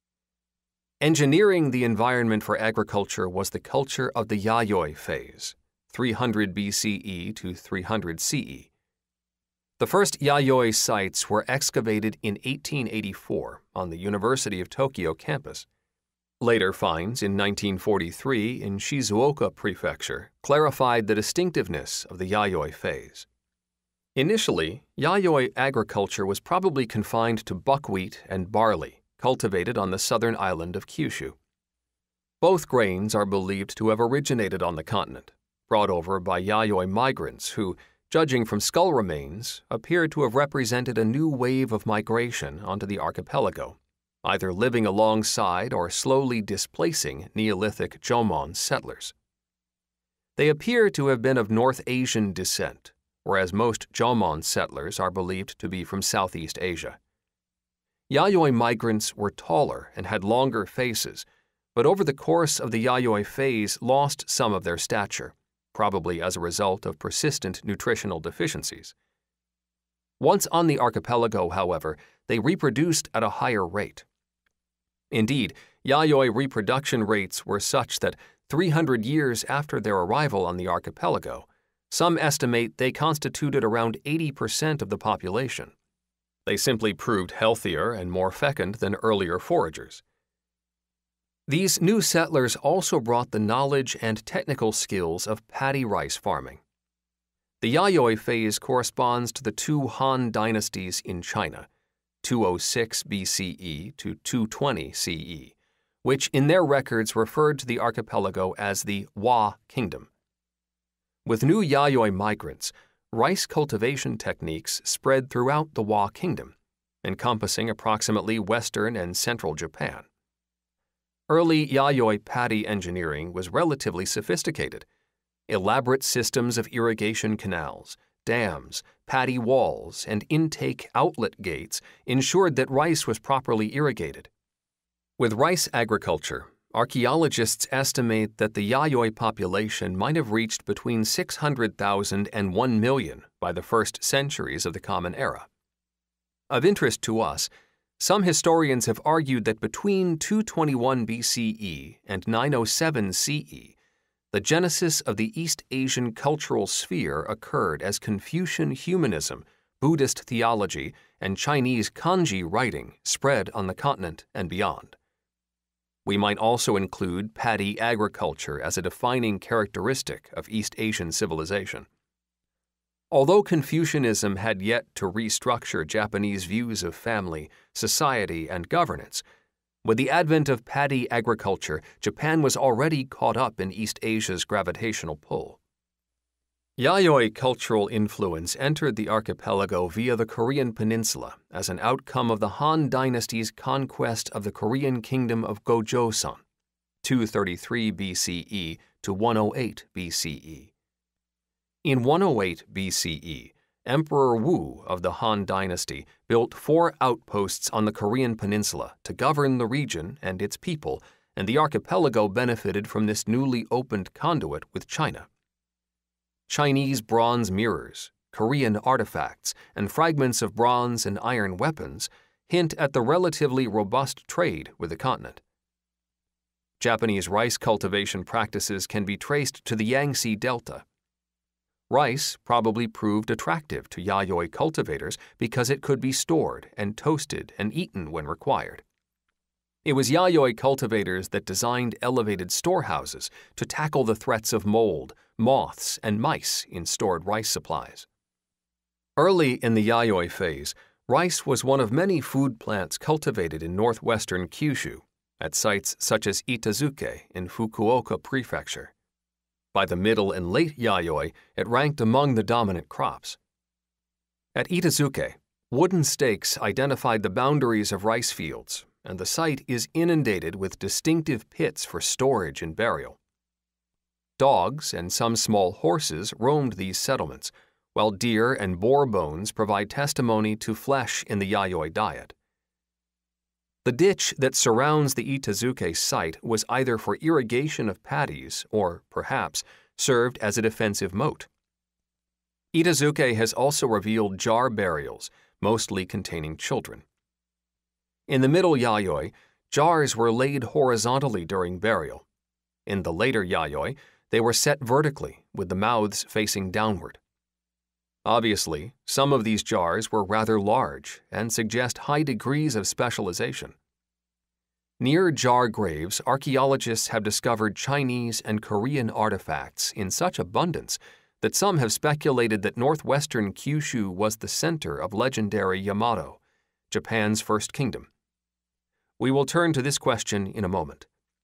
Engineering the environment for agriculture was the culture of the Yayoi phase, 300 BCE to 300 CE. The first Yayoi sites were excavated in 1884 on the University of Tokyo campus. Later finds in 1943 in Shizuoka Prefecture clarified the distinctiveness of the Yayoi phase. Initially, Yayoi agriculture was probably confined to buckwheat and barley, cultivated on the southern island of Kyushu. Both grains are believed to have originated on the continent, brought over by Yayoi migrants who, judging from skull remains, appeared to have represented a new wave of migration onto the archipelago, either living alongside or slowly displacing Neolithic Jomon settlers. They appear to have been of North Asian descent, whereas most Jomon settlers are believed to be from Southeast Asia. Yayoi migrants were taller and had longer faces, but over the course of the Yayoi phase lost some of their stature, probably as a result of persistent nutritional deficiencies. Once on the archipelago, however, they reproduced at a higher rate. Indeed, Yayoi reproduction rates were such that 300 years after their arrival on the archipelago, some estimate they constituted around 80% of the population. They simply proved healthier and more fecund than earlier foragers. These new settlers also brought the knowledge and technical skills of paddy rice farming. The Yayoi phase corresponds to the two Han dynasties in China, 206 BCE to 220 CE, which in their records referred to the archipelago as the Hua Kingdom. With new Yayoi migrants, rice cultivation techniques spread throughout the Hua Kingdom, encompassing approximately western and central Japan. Early Yayoi paddy engineering was relatively sophisticated. Elaborate systems of irrigation canals, dams, paddy walls, and intake-outlet gates ensured that rice was properly irrigated. With rice agriculture, archaeologists estimate that the Yayoi population might have reached between 600,000 and 1 million by the first centuries of the Common Era. Of interest to us, some historians have argued that between 221 BCE and 907 CE, the genesis of the East Asian cultural sphere occurred as Confucian humanism, Buddhist theology, and Chinese kanji writing spread on the continent and beyond. We might also include paddy agriculture as a defining characteristic of East Asian civilization. Although Confucianism had yet to restructure Japanese views of family, society, and governance, with the advent of paddy agriculture, Japan was already caught up in East Asia's gravitational pull. Yayoi cultural influence entered the archipelago via the Korean peninsula as an outcome of the Han dynasty's conquest of the Korean kingdom of Gojoseon, 233 BCE to 108 BCE. In 108 BCE, Emperor Wu of the Han dynasty built 4 outposts on the Korean peninsula to govern the region and its people, and the archipelago benefited from this newly opened conduit with China. Chinese bronze mirrors, Korean artifacts, and fragments of bronze and iron weapons hint at the relatively robust trade with the continent. Japanese rice cultivation practices can be traced to the Yangtze Delta. Rice probably proved attractive to Yayoi cultivators because it could be stored and toasted and eaten when required. It was Yayoi cultivators that designed elevated storehouses to tackle the threats of mold, moths, and mice in stored rice supplies. Early in the Yayoi phase, rice was one of many food plants cultivated in northwestern Kyushu, at sites such as Itazuke in Fukuoka Prefecture. By the middle and late Yayoi, it ranked among the dominant crops. At Itazuke, wooden stakes identified the boundaries of rice fields, and the site is inundated with distinctive pits for storage and burial. Dogs and some small horses roamed these settlements, while deer and boar bones provide testimony to flesh in the Yayoi diet. The ditch that surrounds the Itazuke site was either for irrigation of paddies or, perhaps, served as a defensive moat. Itazuke has also revealed jar burials, mostly containing children. In the middle Yayoi, jars were laid horizontally during burial. In the later Yayoi, they were set vertically, with the mouths facing downward. Obviously, some of these jars were rather large and suggest high degrees of specialization. Near jar graves, archaeologists have discovered Chinese and Korean artifacts in such abundance that some have speculated that northwestern Kyushu was the center of legendary Yamato, Japan's first kingdom. We will turn to this question in a moment.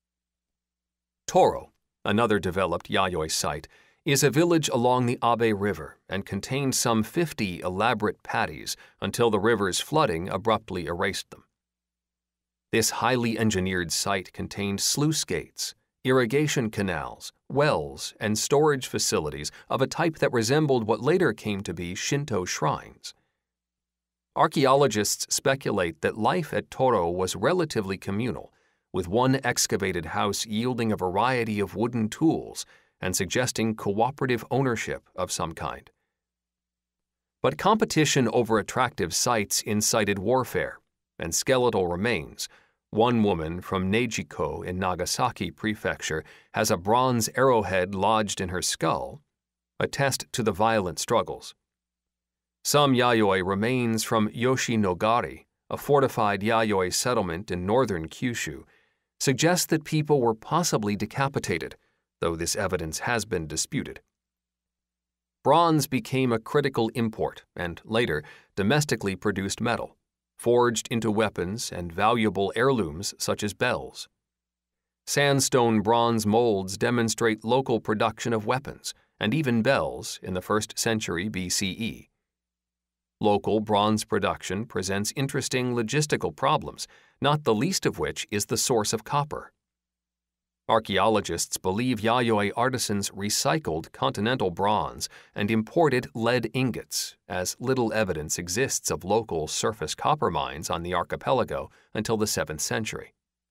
Toro, another developed Yayoi site, is a village along the Abe River and contained some 50 elaborate paddies until the river's flooding abruptly erased them. This highly engineered site contained sluice gates, irrigation canals, wells, and storage facilities of a type that resembled what later came to be Shinto shrines. Archaeologists speculate that life at Toro was relatively communal, with one excavated house yielding a variety of wooden tools and suggesting cooperative ownership of some kind. But competition over attractive sites incited warfare, and skeletal remains. One woman from Neijiko in Nagasaki Prefecture has a bronze arrowhead lodged in her skull, attest to the violent struggles. Some yayoi remains from Yoshinogari, a fortified yayoi settlement in northern Kyushu, suggest that people were possibly decapitated, though this evidence has been disputed. Bronze became a critical import and, later, domestically produced metal, forged into weapons and valuable heirlooms such as bells. Sandstone bronze molds demonstrate local production of weapons and even bells in the 1st century BCE. Local bronze production presents interesting logistical problems, not the least of which is the source of copper. Archaeologists believe yayoi artisans recycled continental bronze and imported lead ingots, as little evidence exists of local surface copper mines on the archipelago until the 7th century.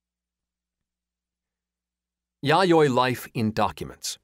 Yayoi life in documents.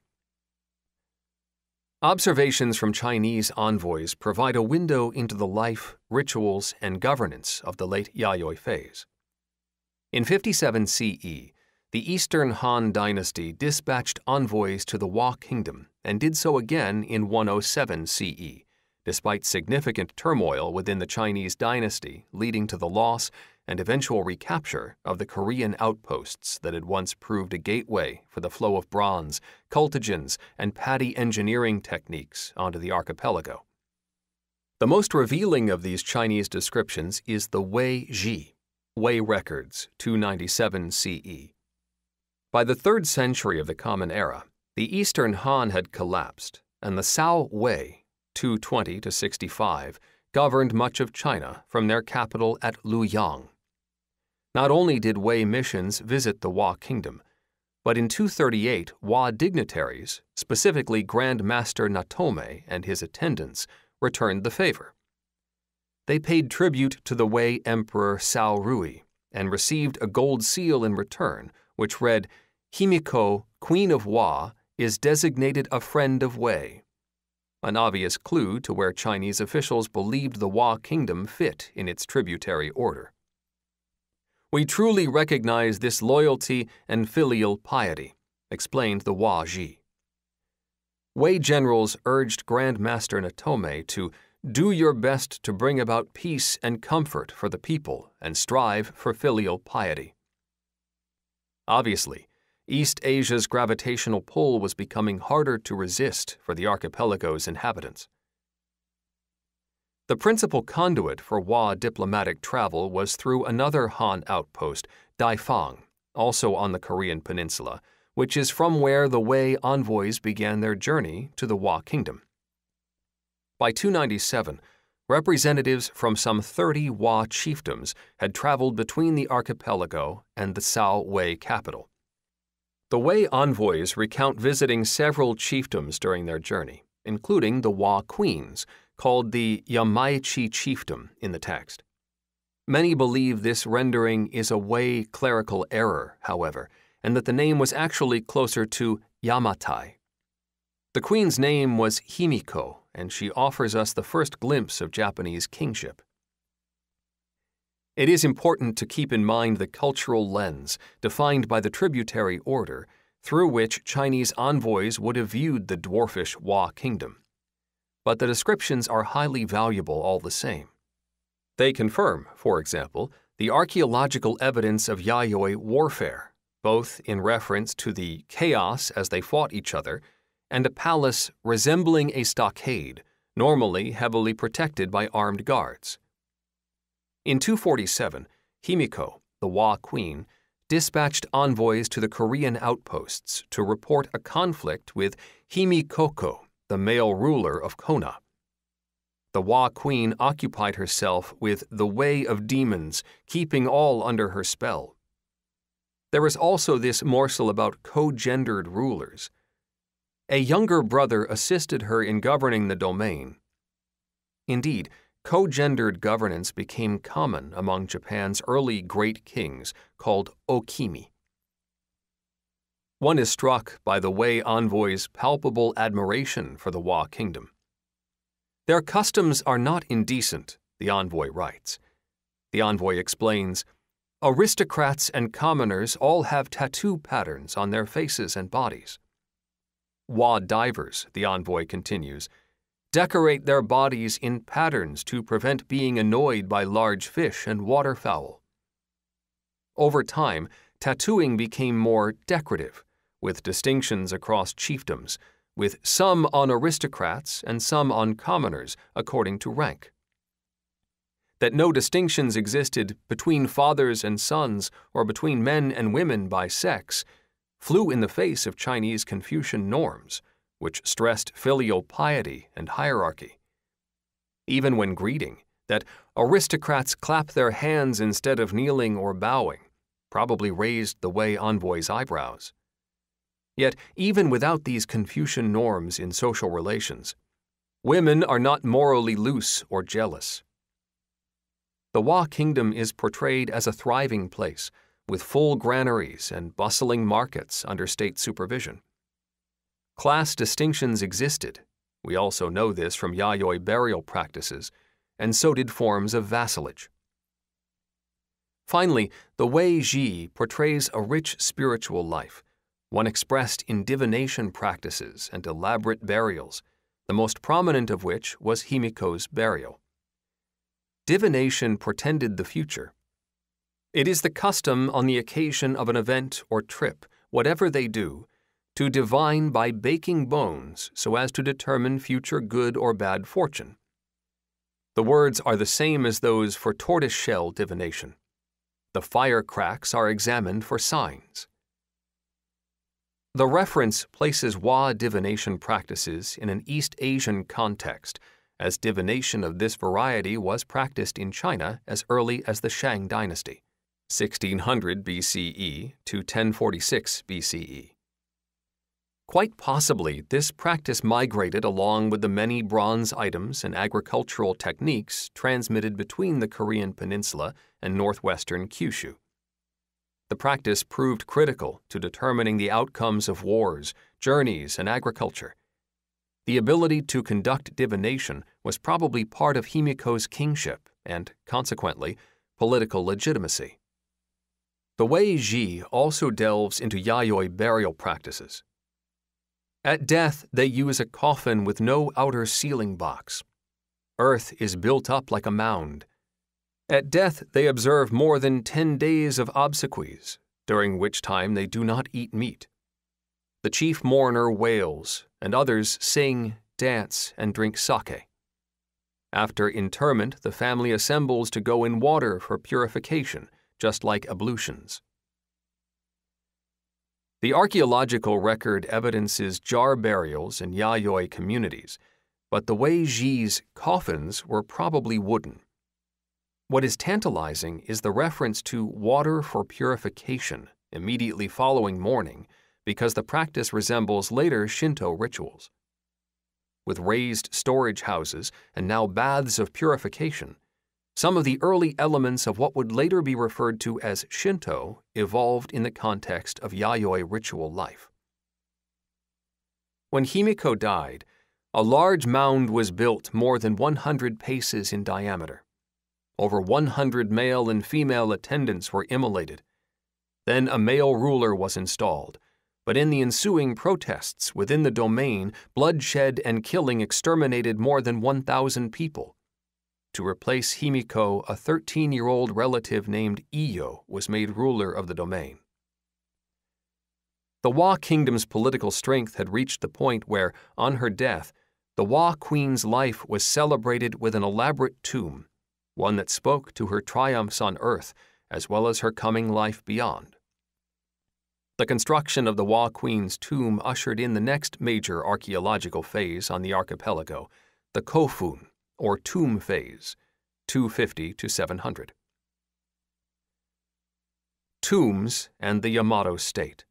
Observations from Chinese envoys provide a window into the life, rituals, and governance of the late Yayoi phase. In 57 CE, the Eastern Han dynasty dispatched envoys to the Wa kingdom and did so again in 107 CE, despite significant turmoil within the Chinese dynasty leading to the loss and eventual recapture of the Korean outposts that had once proved a gateway for the flow of bronze, cultigens, and paddy engineering techniques onto the archipelago. The most revealing of these Chinese descriptions is the Wei Ji, Wei Records, 297 CE. By the 3rd century of the Common Era, the Eastern Han had collapsed, and the Cao Wei, 220 to 65, governed much of China from their capital at Luoyang. Not only did Wei missions visit the Wa kingdom, but in 238 Wa dignitaries, specifically Grand Master Natome and his attendants, returned the favor. They paid tribute to the Wei Emperor Cao Rui and received a gold seal in return, which read, "Himiko, Queen of Wa, is designated a friend of Wei," an obvious clue to where Chinese officials believed the Wa kingdom fit in its tributary order. "We truly recognize this loyalty and filial piety," explained the Wa Ji. Wei generals urged Grand Master Natome to do your best to bring about peace and comfort for the people and strive for filial piety. Obviously, East Asia's gravitational pull was becoming harder to resist for the archipelago's inhabitants. The principal conduit for Wa diplomatic travel was through another Han outpost, Daifang, also on the Korean peninsula, which is from where the Wei envoys began their journey to the Wa kingdom. By 297, representatives from some 30 Wa chiefdoms had traveled between the archipelago and the Cao Wei capital. The Wei envoys recount visiting several chiefdoms during their journey, including the Wa queens, called the Yamaichi chiefdom in the text. Many believe this rendering is a Wei clerical error, however, and that the name was actually closer to Yamatai. The queen's name was Himiko, and she offers us the first glimpse of Japanese kingship. It is important to keep in mind the cultural lens defined by the tributary order through which Chinese envoys would have viewed the dwarfish Wa kingdom. But the descriptions are highly valuable all the same. They confirm, for example, the archaeological evidence of Yayoi warfare, both in reference to the chaos as they fought each other and a palace resembling a stockade, normally heavily protected by armed guards. In 247, Himiko, the Wa queen, dispatched envoys to the Korean outposts to report a conflict with Himikoko, the male ruler of Kona. The Wa queen occupied herself with the way of demons, keeping all under her spell. There is also this morsel about co-gendered rulers. A younger brother assisted her in governing the domain. Indeed, co-gendered governance became common among Japan's early great kings, called okimi. One is struck by the Wei envoy's palpable admiration for the Wa kingdom. "Their customs are not indecent," the envoy writes. The envoy explains, "Aristocrats and commoners all have tattoo patterns on their faces and bodies." Wa divers, the envoy continues, decorate their bodies in patterns to prevent being annoyed by large fish and waterfowl. Over time, tattooing became more decorative, with distinctions across chiefdoms, with some on aristocrats and some on commoners according to rank. That no distinctions existed between fathers and sons or between men and women by sex flew in the face of Chinese Confucian norms, which stressed filial piety and hierarchy. Even when greeting, that aristocrats clap their hands instead of kneeling or bowing probably raised the Wei envoy's eyebrows. Yet, even without these Confucian norms in social relations, women are not morally loose or jealous. The Wa kingdom is portrayed as a thriving place, with full granaries and bustling markets under state supervision. Class distinctions existed. We also know this from Yayoi burial practices, and so did forms of vassalage. Finally, the Wei Ji portrays a rich spiritual life, one expressed in divination practices and elaborate burials, the most prominent of which was Himiko's burial. Divination portended the future. It is the custom on the occasion of an event or trip, whatever they do, to divine by baking bones so as to determine future good or bad fortune. The words are the same as those for tortoiseshell divination. The fire cracks are examined for signs. The reference places Wa divination practices in an East Asian context, as divination of this variety was practiced in China as early as the Shang dynasty, 1600 BCE to 1046 BCE. Quite possibly, this practice migrated along with the many bronze items and agricultural techniques transmitted between the Korean peninsula and northwestern Kyushu. The practice proved critical to determining the outcomes of wars, journeys, and agriculture. The ability to conduct divination was probably part of Himiko's kingship and, consequently, political legitimacy. The Wei Ji also delves into Yayoi burial practices. At death, they use a coffin with no outer sealing box. Earth is built up like a mound. At death, they observe more than 10 days of obsequies, during which time they do not eat meat. The chief mourner wails, and others sing, dance, and drink sake. After interment, the family assembles to go in water for purification, just like ablutions. The archaeological record evidences jar burials in Yayoi communities, but the Wei Ji's coffins were probably wooden. What is tantalizing is the reference to water for purification immediately following mourning, because the practice resembles later Shinto rituals. With raised storage houses and now baths of purification, some of the early elements of what would later be referred to as Shinto evolved in the context of Yayoi ritual life. When Himiko died, a large mound was built more than 100 paces in diameter. Over 100 male and female attendants were immolated. Then a male ruler was installed, but in the ensuing protests within the domain, bloodshed and killing exterminated more than 1,000 people. To replace Himiko, a 13-year-old relative named Iyo was made ruler of the domain. The Wa kingdom's political strength had reached the point where, on her death, the Wa queen's life was celebrated with an elaborate tomb, one that spoke to her triumphs on earth as well as her coming life beyond. The construction of the Wa queen's tomb ushered in the next major archaeological phase on the archipelago, the Kofun, or tomb phase, 250 to 700. Tombs and the Yamato state.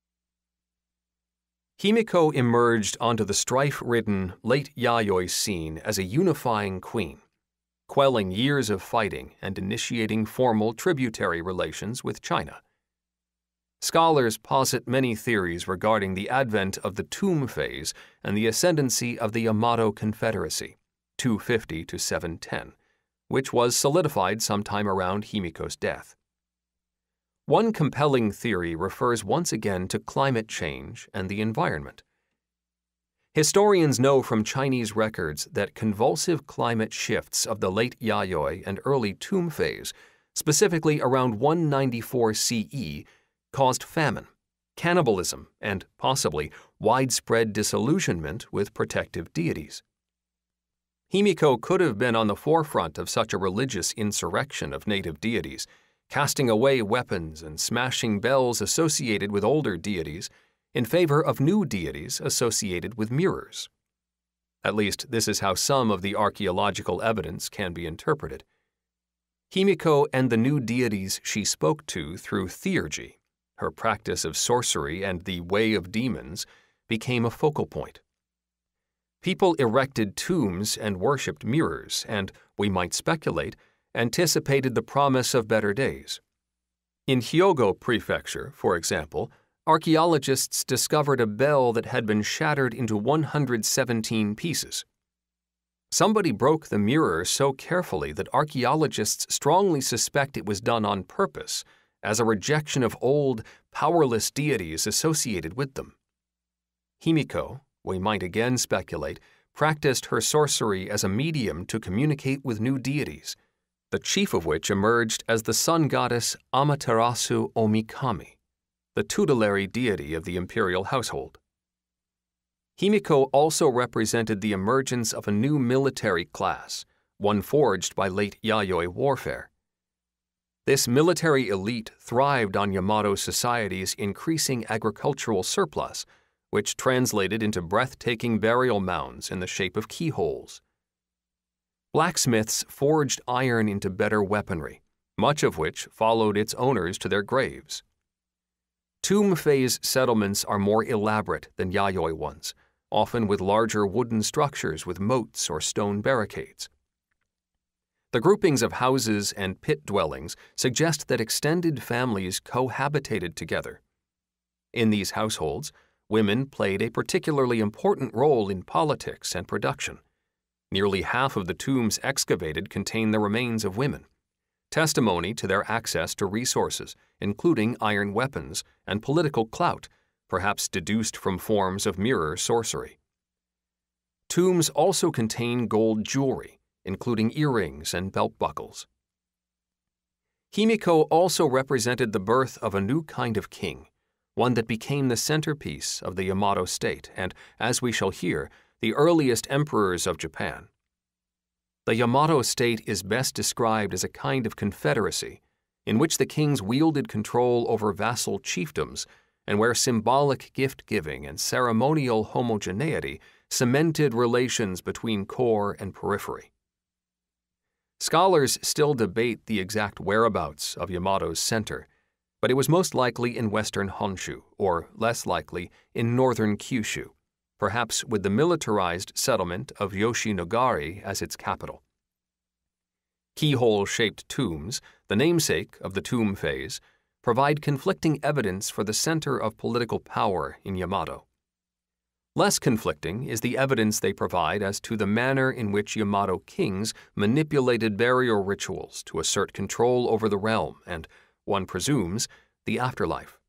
Himiko emerged onto the strife-ridden late Yayoi scene as a unifying queen, quelling years of fighting and initiating formal tributary relations with China. Scholars posit many theories regarding the advent of the tomb phase and the ascendancy of the Yamato Confederacy, 250 to 710, which was solidified sometime around Himiko's death. One compelling theory refers once again to climate change and the environment. Historians know from Chinese records that convulsive climate shifts of the late Yayoi and early Tomb phase, specifically around 194 CE, caused famine, cannibalism, and possibly widespread disillusionment with protective deities. Himiko could have been on the forefront of such a religious insurrection of native deities, casting away weapons and smashing bells associated with older deities in favor of new deities associated with mirrors. At least this is how some of the archaeological evidence can be interpreted. Himiko and the new deities she spoke to through theurgy, her practice of sorcery and the way of demons, became a focal point. People erected tombs and worshipped mirrors and, we might speculate, anticipated the promise of better days. In Hyogo Prefecture, for example, archaeologists discovered a bell that had been shattered into 117 pieces. Somebody broke the mirror so carefully that archaeologists strongly suspect it was done on purpose, as a rejection of old, powerless deities associated with them. Himiko, we might again speculate, practiced her sorcery as a medium to communicate with new deities, the chief of which emerged as the sun goddess Amaterasu Omikami, the tutelary deity of the imperial household. Himiko also represented the emergence of a new military class, one forged by late Yayoi warfare. This military elite thrived on Yamato society's increasing agricultural surplus, which translated into breathtaking burial mounds in the shape of keyholes. Blacksmiths forged iron into better weaponry, much of which followed its owners to their graves. Tomb phase settlements are more elaborate than Yayoi ones, often with larger wooden structures with moats or stone barricades. The groupings of houses and pit dwellings suggest that extended families cohabitated together. In these households, women played a particularly important role in politics and production. Nearly half of the tombs excavated contain the remains of women, testimony to their access to resources, including iron weapons and political clout, perhaps deduced from forms of mirror sorcery. Tombs also contain gold jewelry, including earrings and belt buckles. Himiko also represented the birth of a new kind of king, one that became the centerpiece of the Yamato state and, as we shall hear, the earliest emperors of Japan. The Yamato state is best described as a kind of confederacy, in which the kings wielded control over vassal chiefdoms and where symbolic gift-giving and ceremonial homogeneity cemented relations between core and periphery. Scholars still debate the exact whereabouts of Yamato's center, but it was most likely in western Honshu, or less likely in northern Kyushu, perhaps with the militarized settlement of Yoshinogari as its capital. Keyhole-shaped tombs, the namesake of the tomb phase, provide conflicting evidence for the center of political power in Yamato. Less conflicting is the evidence they provide as to the manner in which Yamato kings manipulated burial rituals to assert control over the realm and, one presumes, the afterlife.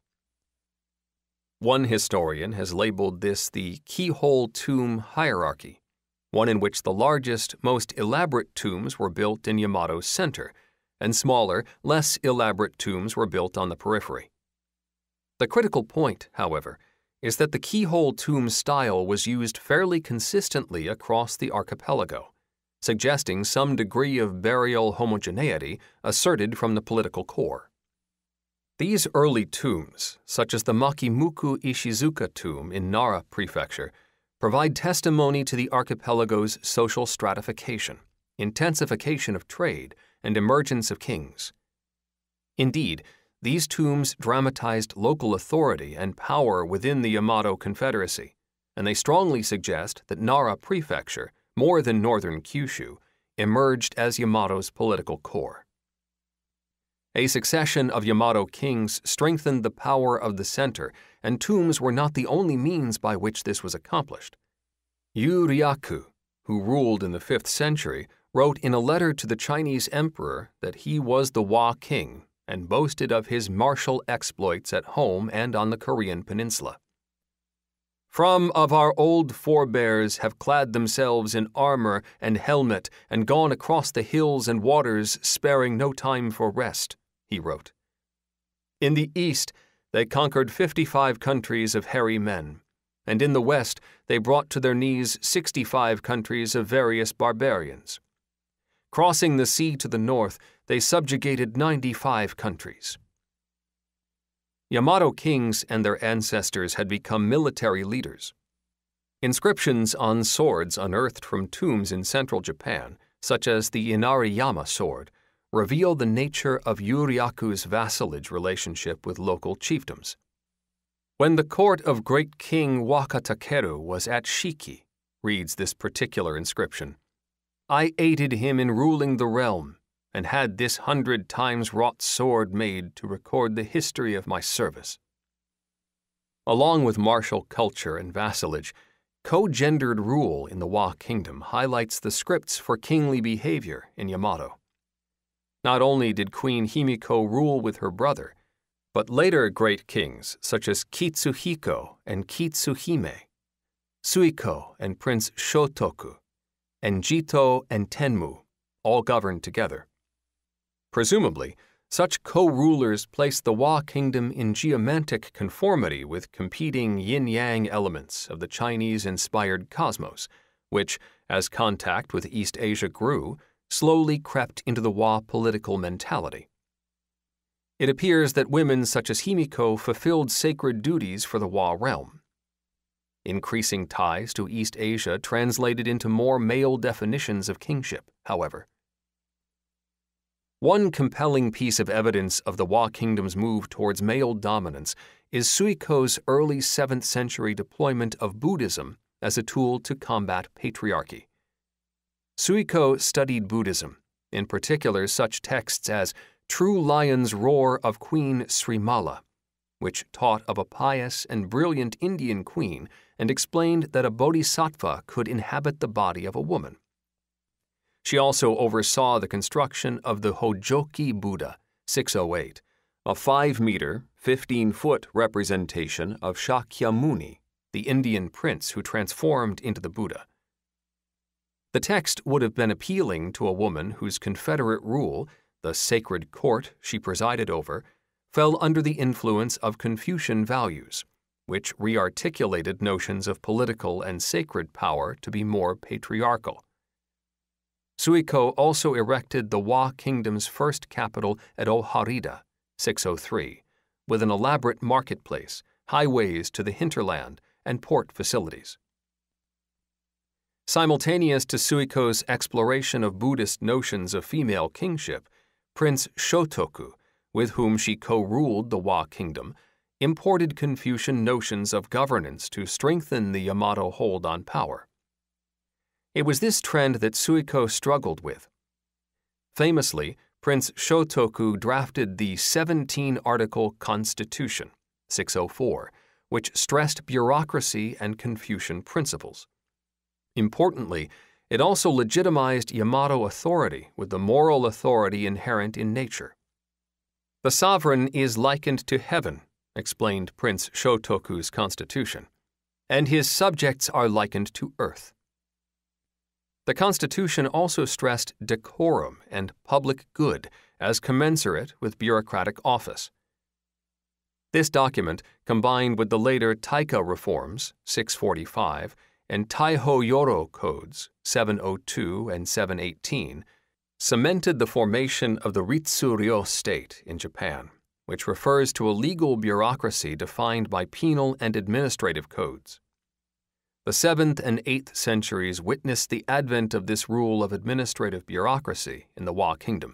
One historian has labeled this the keyhole tomb hierarchy, one in which the largest, most elaborate tombs were built in Yamato's center, and smaller, less elaborate tombs were built on the periphery. The critical point, however, is that the keyhole tomb style was used fairly consistently across the archipelago, suggesting some degree of burial homogeneity asserted from the political core. These early tombs, such as the Makimuku Ishizuka tomb in Nara Prefecture, provide testimony to the archipelago's social stratification, intensification of trade, and emergence of kings. Indeed, these tombs dramatized local authority and power within the Yamato Confederacy, and they strongly suggest that Nara Prefecture, more than northern Kyushu, emerged as Yamato's political core. A succession of Yamato kings strengthened the power of the center, and tombs were not the only means by which this was accomplished. Yu Ryaku, who ruled in the 5th century, wrote in a letter to the Chinese emperor that he was the Wa king and boasted of his martial exploits at home and on the Korean peninsula. From of our old forebears have clad themselves in armor and helmet and gone across the hills and waters, sparing no time for rest, he wrote. In the east, they conquered 55 countries of hairy men, and in the west they brought to their knees 65 countries of various barbarians. Crossing the sea to the north, they subjugated 95 countries. Yamato kings and their ancestors had become military leaders. Inscriptions on swords unearthed from tombs in central Japan, such as the Inariyama sword, reveal the nature of Yuryaku's vassalage relationship with local chiefdoms. When the court of great King Wakatakeru was at Shiki, reads this particular inscription, I aided him in ruling the realm, and had this 100 times wrought sword made to record the history of my service. Along with martial culture and vassalage, co-gendered rule in the Wa kingdom highlights the scripts for kingly behavior in Yamato. Not only did Queen Himiko rule with her brother, but later great kings such as Kitsuhiko and Kitsuhime, Suiko and Prince Shotoku, and Jito and Tenmu all governed together. Presumably, such co-rulers placed the Wa kingdom in geomantic conformity with competing yin-yang elements of the Chinese-inspired cosmos, which, as contact with East Asia grew, slowly crept into the Wa political mentality. It appears that women such as Himiko fulfilled sacred duties for the Wa realm. Increasing ties to East Asia translated into more male definitions of kingship, however. One compelling piece of evidence of the Wa kingdom's move towards male dominance is Suiko's early 7th century deployment of Buddhism as a tool to combat patriarchy. Suiko studied Buddhism, in particular such texts as True Lion's Roar of Queen Srimala, which taught of a pious and brilliant Indian queen and explained that a bodhisattva could inhabit the body of a woman. She also oversaw the construction of the Hojoki Buddha, 608, a 5-meter, 15-foot representation of Shakyamuni, the Indian prince who transformed into the Buddha. The text would have been appealing to a woman whose confederate rule, the sacred court she presided over, fell under the influence of Confucian values, which re-articulated notions of political and sacred power to be more patriarchal. Suiko also erected the Wa kingdom's first capital at Oharida, 603, with an elaborate marketplace, highways to the hinterland, and port facilities. Simultaneous to Suiko's exploration of Buddhist notions of female kingship, Prince Shotoku, with whom she co-ruled the Wa kingdom, imported Confucian notions of governance to strengthen the Yamato hold on power. It was this trend that Suiko struggled with. Famously, Prince Shotoku drafted the 17-article Constitution, 604, which stressed bureaucracy and Confucian principles. Importantly, it also legitimized Yamato authority with the moral authority inherent in nature. The sovereign is likened to heaven, explained Prince Shotoku's constitution, and his subjects are likened to earth. The Constitution also stressed decorum and public good as commensurate with bureaucratic office. This document, combined with the later Taika reforms, 645, and Taiho Yoro codes, 702 and 718, cemented the formation of the Ritsuryo state in Japan, which refers to a legal bureaucracy defined by penal and administrative codes. The 7th and 8th centuries witnessed the advent of this rule of administrative bureaucracy in the Wa kingdom.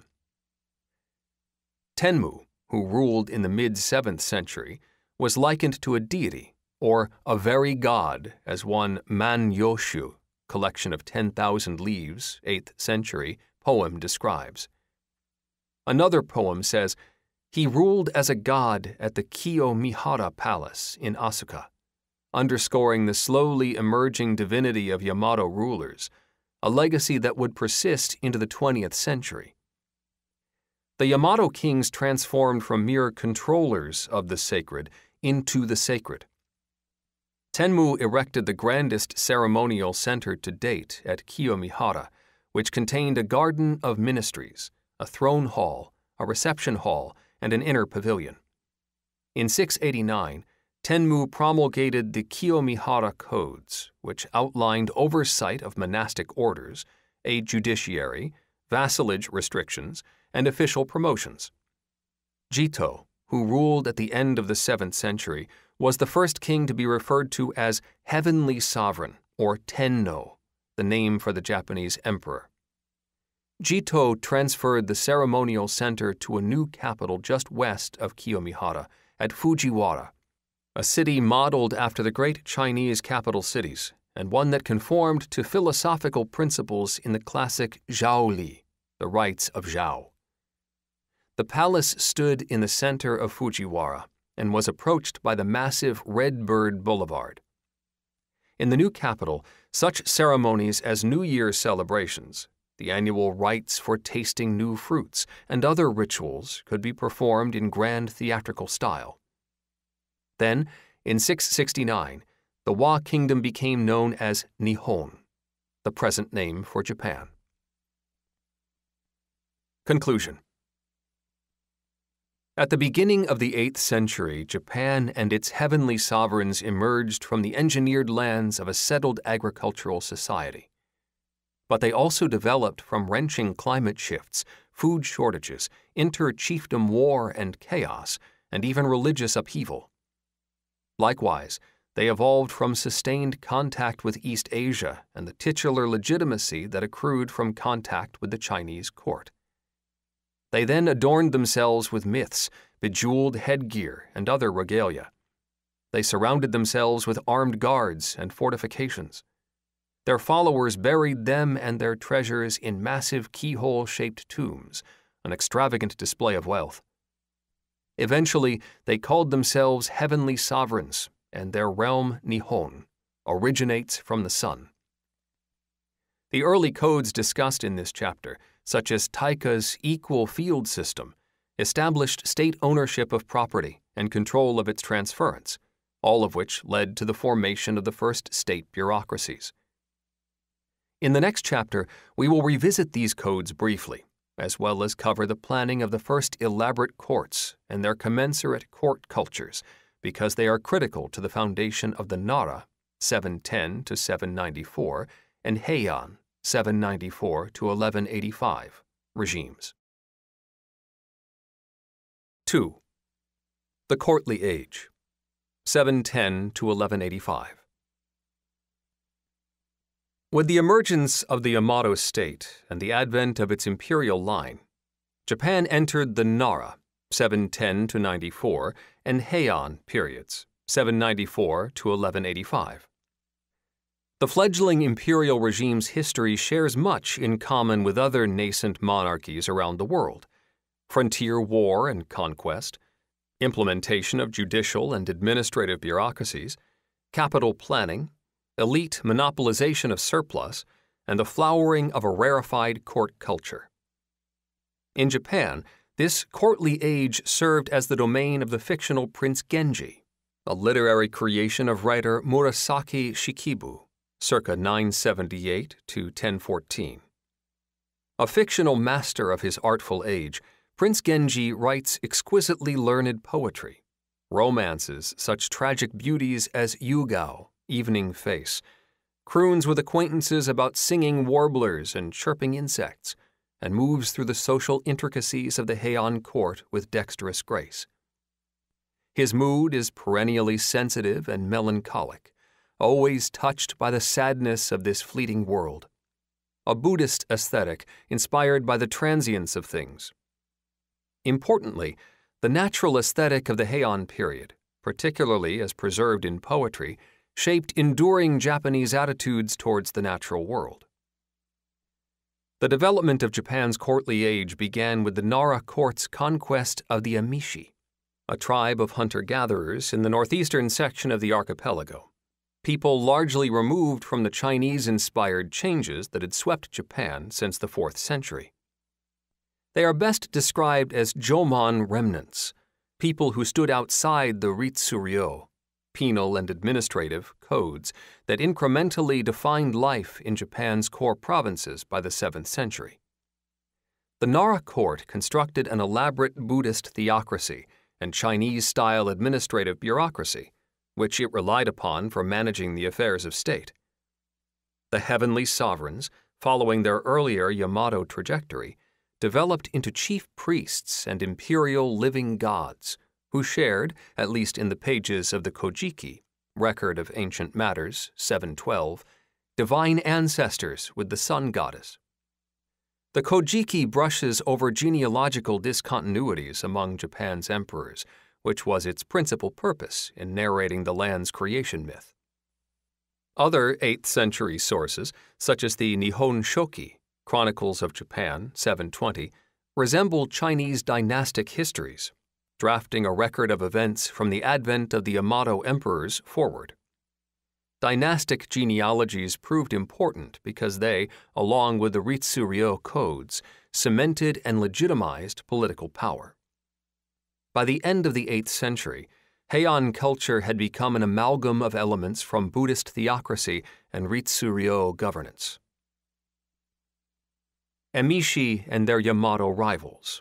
Tenmu, who ruled in the mid-7th century, was likened to a deity, or a very god, as one Man-yoshu, collection of 10,000 leaves, 8th century, poem describes. Another poem says, "He ruled as a god at the Kiyomihara Palace in Asuka," underscoring the slowly emerging divinity of Yamato rulers, a legacy that would persist into the 20th century. The Yamato kings transformed from mere controllers of the sacred into the sacred. Tenmu erected the grandest ceremonial center to date at Kiyomihara, which contained a garden of ministries, a throne hall, a reception hall, and an inner pavilion. In 689, Tenmu promulgated the Kiyomihara Codes, which outlined oversight of monastic orders, a judiciary, vassalage restrictions, and official promotions. Jito, who ruled at the end of the 7th century, was the first king to be referred to as Heavenly Sovereign, or Tenno, the name for the Japanese emperor. Jito transferred the ceremonial center to a new capital just west of Kiyomihara, at Fujiwara, a city modeled after the great Chinese capital cities, and one that conformed to philosophical principles in the classic Zhaoli, the rites of Zhao. The palace stood in the center of Fujiwara and was approached by the massive Red Bird Boulevard. In the new capital, such ceremonies as New Year's celebrations, the annual rites for tasting new fruits, and other rituals could be performed in grand theatrical style. Then, in 669, the Wa kingdom became known as Nihon, the present name for Japan. Conclusion. At the beginning of the 8th century, Japan and its heavenly sovereigns emerged from the engineered lands of a settled agricultural society. But they also developed from wrenching climate shifts, food shortages, inter-chiefdom war and chaos, and even religious upheaval. Likewise, they evolved from sustained contact with East Asia and the titular legitimacy that accrued from contact with the Chinese court. They then adorned themselves with myths, bejeweled headgear, and other regalia. They surrounded themselves with armed guards and fortifications. Their followers buried them and their treasures in massive keyhole-shaped tombs, an extravagant display of wealth. Eventually, they called themselves heavenly sovereigns, and their realm, Nihon, originates from the sun. The early codes discussed in this chapter, such as Taika's equal field system, established state ownership of property and control of its transference, all of which led to the formation of the first state bureaucracies. In the next chapter, we will revisit these codes briefly, as well as cover the planning of the first elaborate courts and their commensurate court cultures, because they are critical to the foundation of the Nara, 710 to 794, and Heian, 794 to 1185, regimes. 2. The Courtly Age, 710 to 1185. With the emergence of the Yamato state and the advent of its imperial line, Japan entered the Nara, 710 to 94, and Heian periods, 794 to 1185. The fledgling imperial regime's history shares much in common with other nascent monarchies around the world: frontier war and conquest, implementation of judicial and administrative bureaucracies, capital planning, elite monopolization of surplus, and the flowering of a rarefied court culture. In Japan, this courtly age served as the domain of the fictional Prince Genji, a literary creation of writer Murasaki Shikibu, circa 978 to 1014. A fictional master of his artful age, Prince Genji writes exquisitely learned poetry, romances such tragic beauties as Yugao, Evening Face, croons with acquaintances about singing warblers and chirping insects, and moves through the social intricacies of the Heian court with dexterous grace. His mood is perennially sensitive and melancholic, always touched by the sadness of this fleeting world, a Buddhist aesthetic inspired by the transience of things. Importantly, the natural aesthetic of the Heian period, particularly as preserved in poetry, shaped enduring Japanese attitudes towards the natural world. The development of Japan's courtly age began with the Nara court's conquest of the Emishi, a tribe of hunter-gatherers in the northeastern section of the archipelago, people largely removed from the Chinese-inspired changes that had swept Japan since the 4th century. They are best described as Jomon remnants, people who stood outside the Ritsuryo, penal and administrative, codes that incrementally defined life in Japan's core provinces by the 7th century. The Nara court constructed an elaborate Buddhist theocracy and Chinese-style administrative bureaucracy, which it relied upon for managing the affairs of state. The heavenly sovereigns, following their earlier Yamato trajectory, developed into chief priests and imperial living gods who shared, at least in the pages of the Kojiki, Record of Ancient Matters, 712, divine ancestors with the sun goddess. The Kojiki brushes over genealogical discontinuities among Japan's emperors, which was its principal purpose in narrating the land's creation myth. Other 8th century sources, such as the Nihon Shoki, Chronicles of Japan, 720, resemble Chinese dynastic histories, drafting a record of events from the advent of the Yamato emperors forward. Dynastic genealogies proved important because they, along with the Ritsuryo codes, cemented and legitimized political power. By the end of the 8th century, Heian culture had become an amalgam of elements from Buddhist theocracy and Ritsuryo governance. Emishi and their Yamato rivals.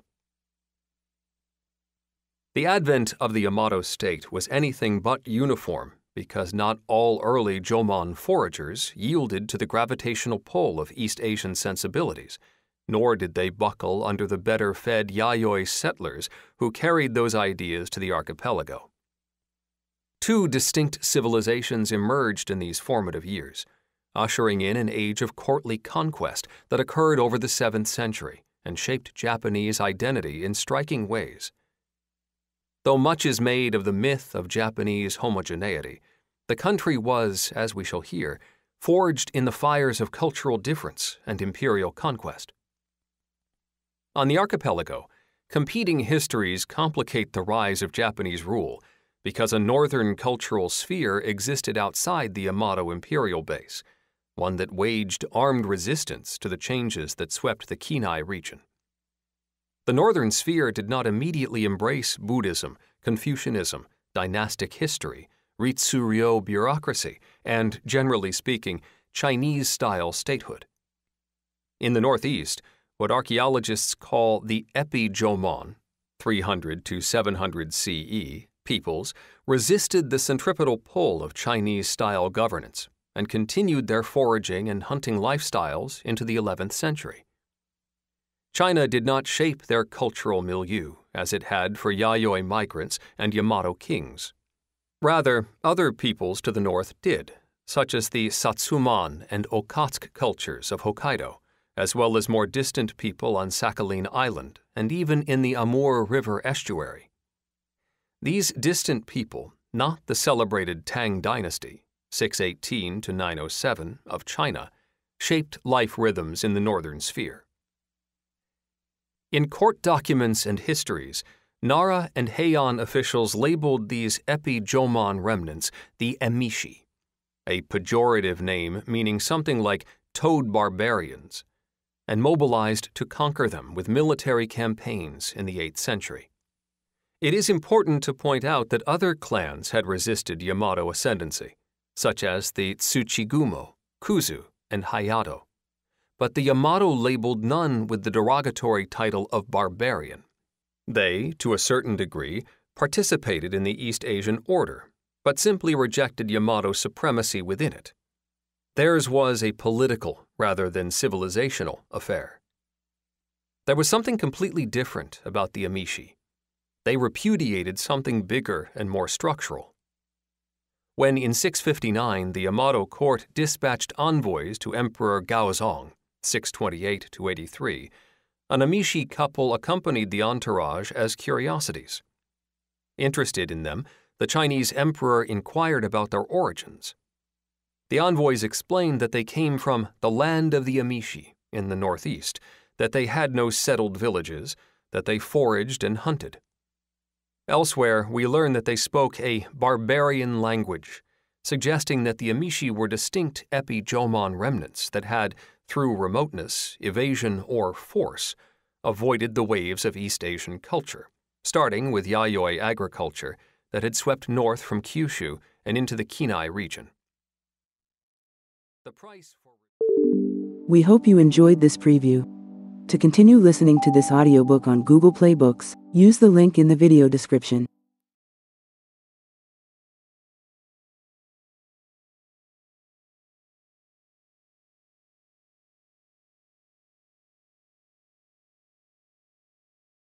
The advent of the Yamato state was anything but uniform because not all early Jomon foragers yielded to the gravitational pull of East Asian sensibilities, nor did they buckle under the better-fed Yayoi settlers who carried those ideas to the archipelago. Two distinct civilizations emerged in these formative years, ushering in an age of courtly conquest that occurred over the 7th century and shaped Japanese identity in striking ways. Though much is made of the myth of Japanese homogeneity, the country was, as we shall hear, forged in the fires of cultural difference and imperial conquest. On the archipelago, competing histories complicate the rise of Japanese rule because a northern cultural sphere existed outside the Yamato imperial base, one that waged armed resistance to the changes that swept the Kinai region. The northern sphere did not immediately embrace Buddhism, Confucianism, dynastic history, Ritsuryo bureaucracy, and, generally speaking, Chinese-style statehood. In the northeast, what archaeologists call the Epi-Jomon, 300 to 700 CE, peoples resisted the centripetal pull of Chinese-style governance and continued their foraging and hunting lifestyles into the 11th century. China did not shape their cultural milieu as it had for Yayoi migrants and Yamato kings. Rather, other peoples to the north did, such as the Satsuman and Okhotsk cultures of Hokkaido, as well as more distant people on Sakhalin Island and even in the Amur River estuary. These distant people, not the celebrated Tang dynasty, 618 to 907 of China, shaped life rhythms in the northern sphere. In court documents and histories, Nara and Heian officials labeled these Epi-Jomon remnants the Emishi, a pejorative name meaning something like toad barbarians, and mobilized to conquer them with military campaigns in the 8th century. It is important to point out that other clans had resisted Yamato ascendancy, such as the Tsuchigumo, Kuzu, and Hayato, but the Yamato labeled none with the derogatory title of barbarian. They, to a certain degree, participated in the East Asian order, but simply rejected Yamato supremacy within it. Theirs was a political rather than civilizational affair. There was something completely different about the Emishi. They repudiated something bigger and more structural. When in 659 the Yamato court dispatched envoys to Emperor Gaozong, 628 to 83, an Emishi couple accompanied the entourage as curiosities. Interested in them, the Chinese emperor inquired about their origins. The envoys explained that they came from the land of the Emishi in the northeast, that they had no settled villages, that they foraged and hunted. Elsewhere, we learn that they spoke a barbarian language, suggesting that the Amishi were distinct epi-Jomon remnants that had, through remoteness, evasion, or force, avoided the waves of East Asian culture, starting with Yayoi agriculture that had swept north from Kyushu and into the Kinai region. We hope you enjoyed this preview. To continue listening to this audiobook on Google Play Books, use the link in the video description.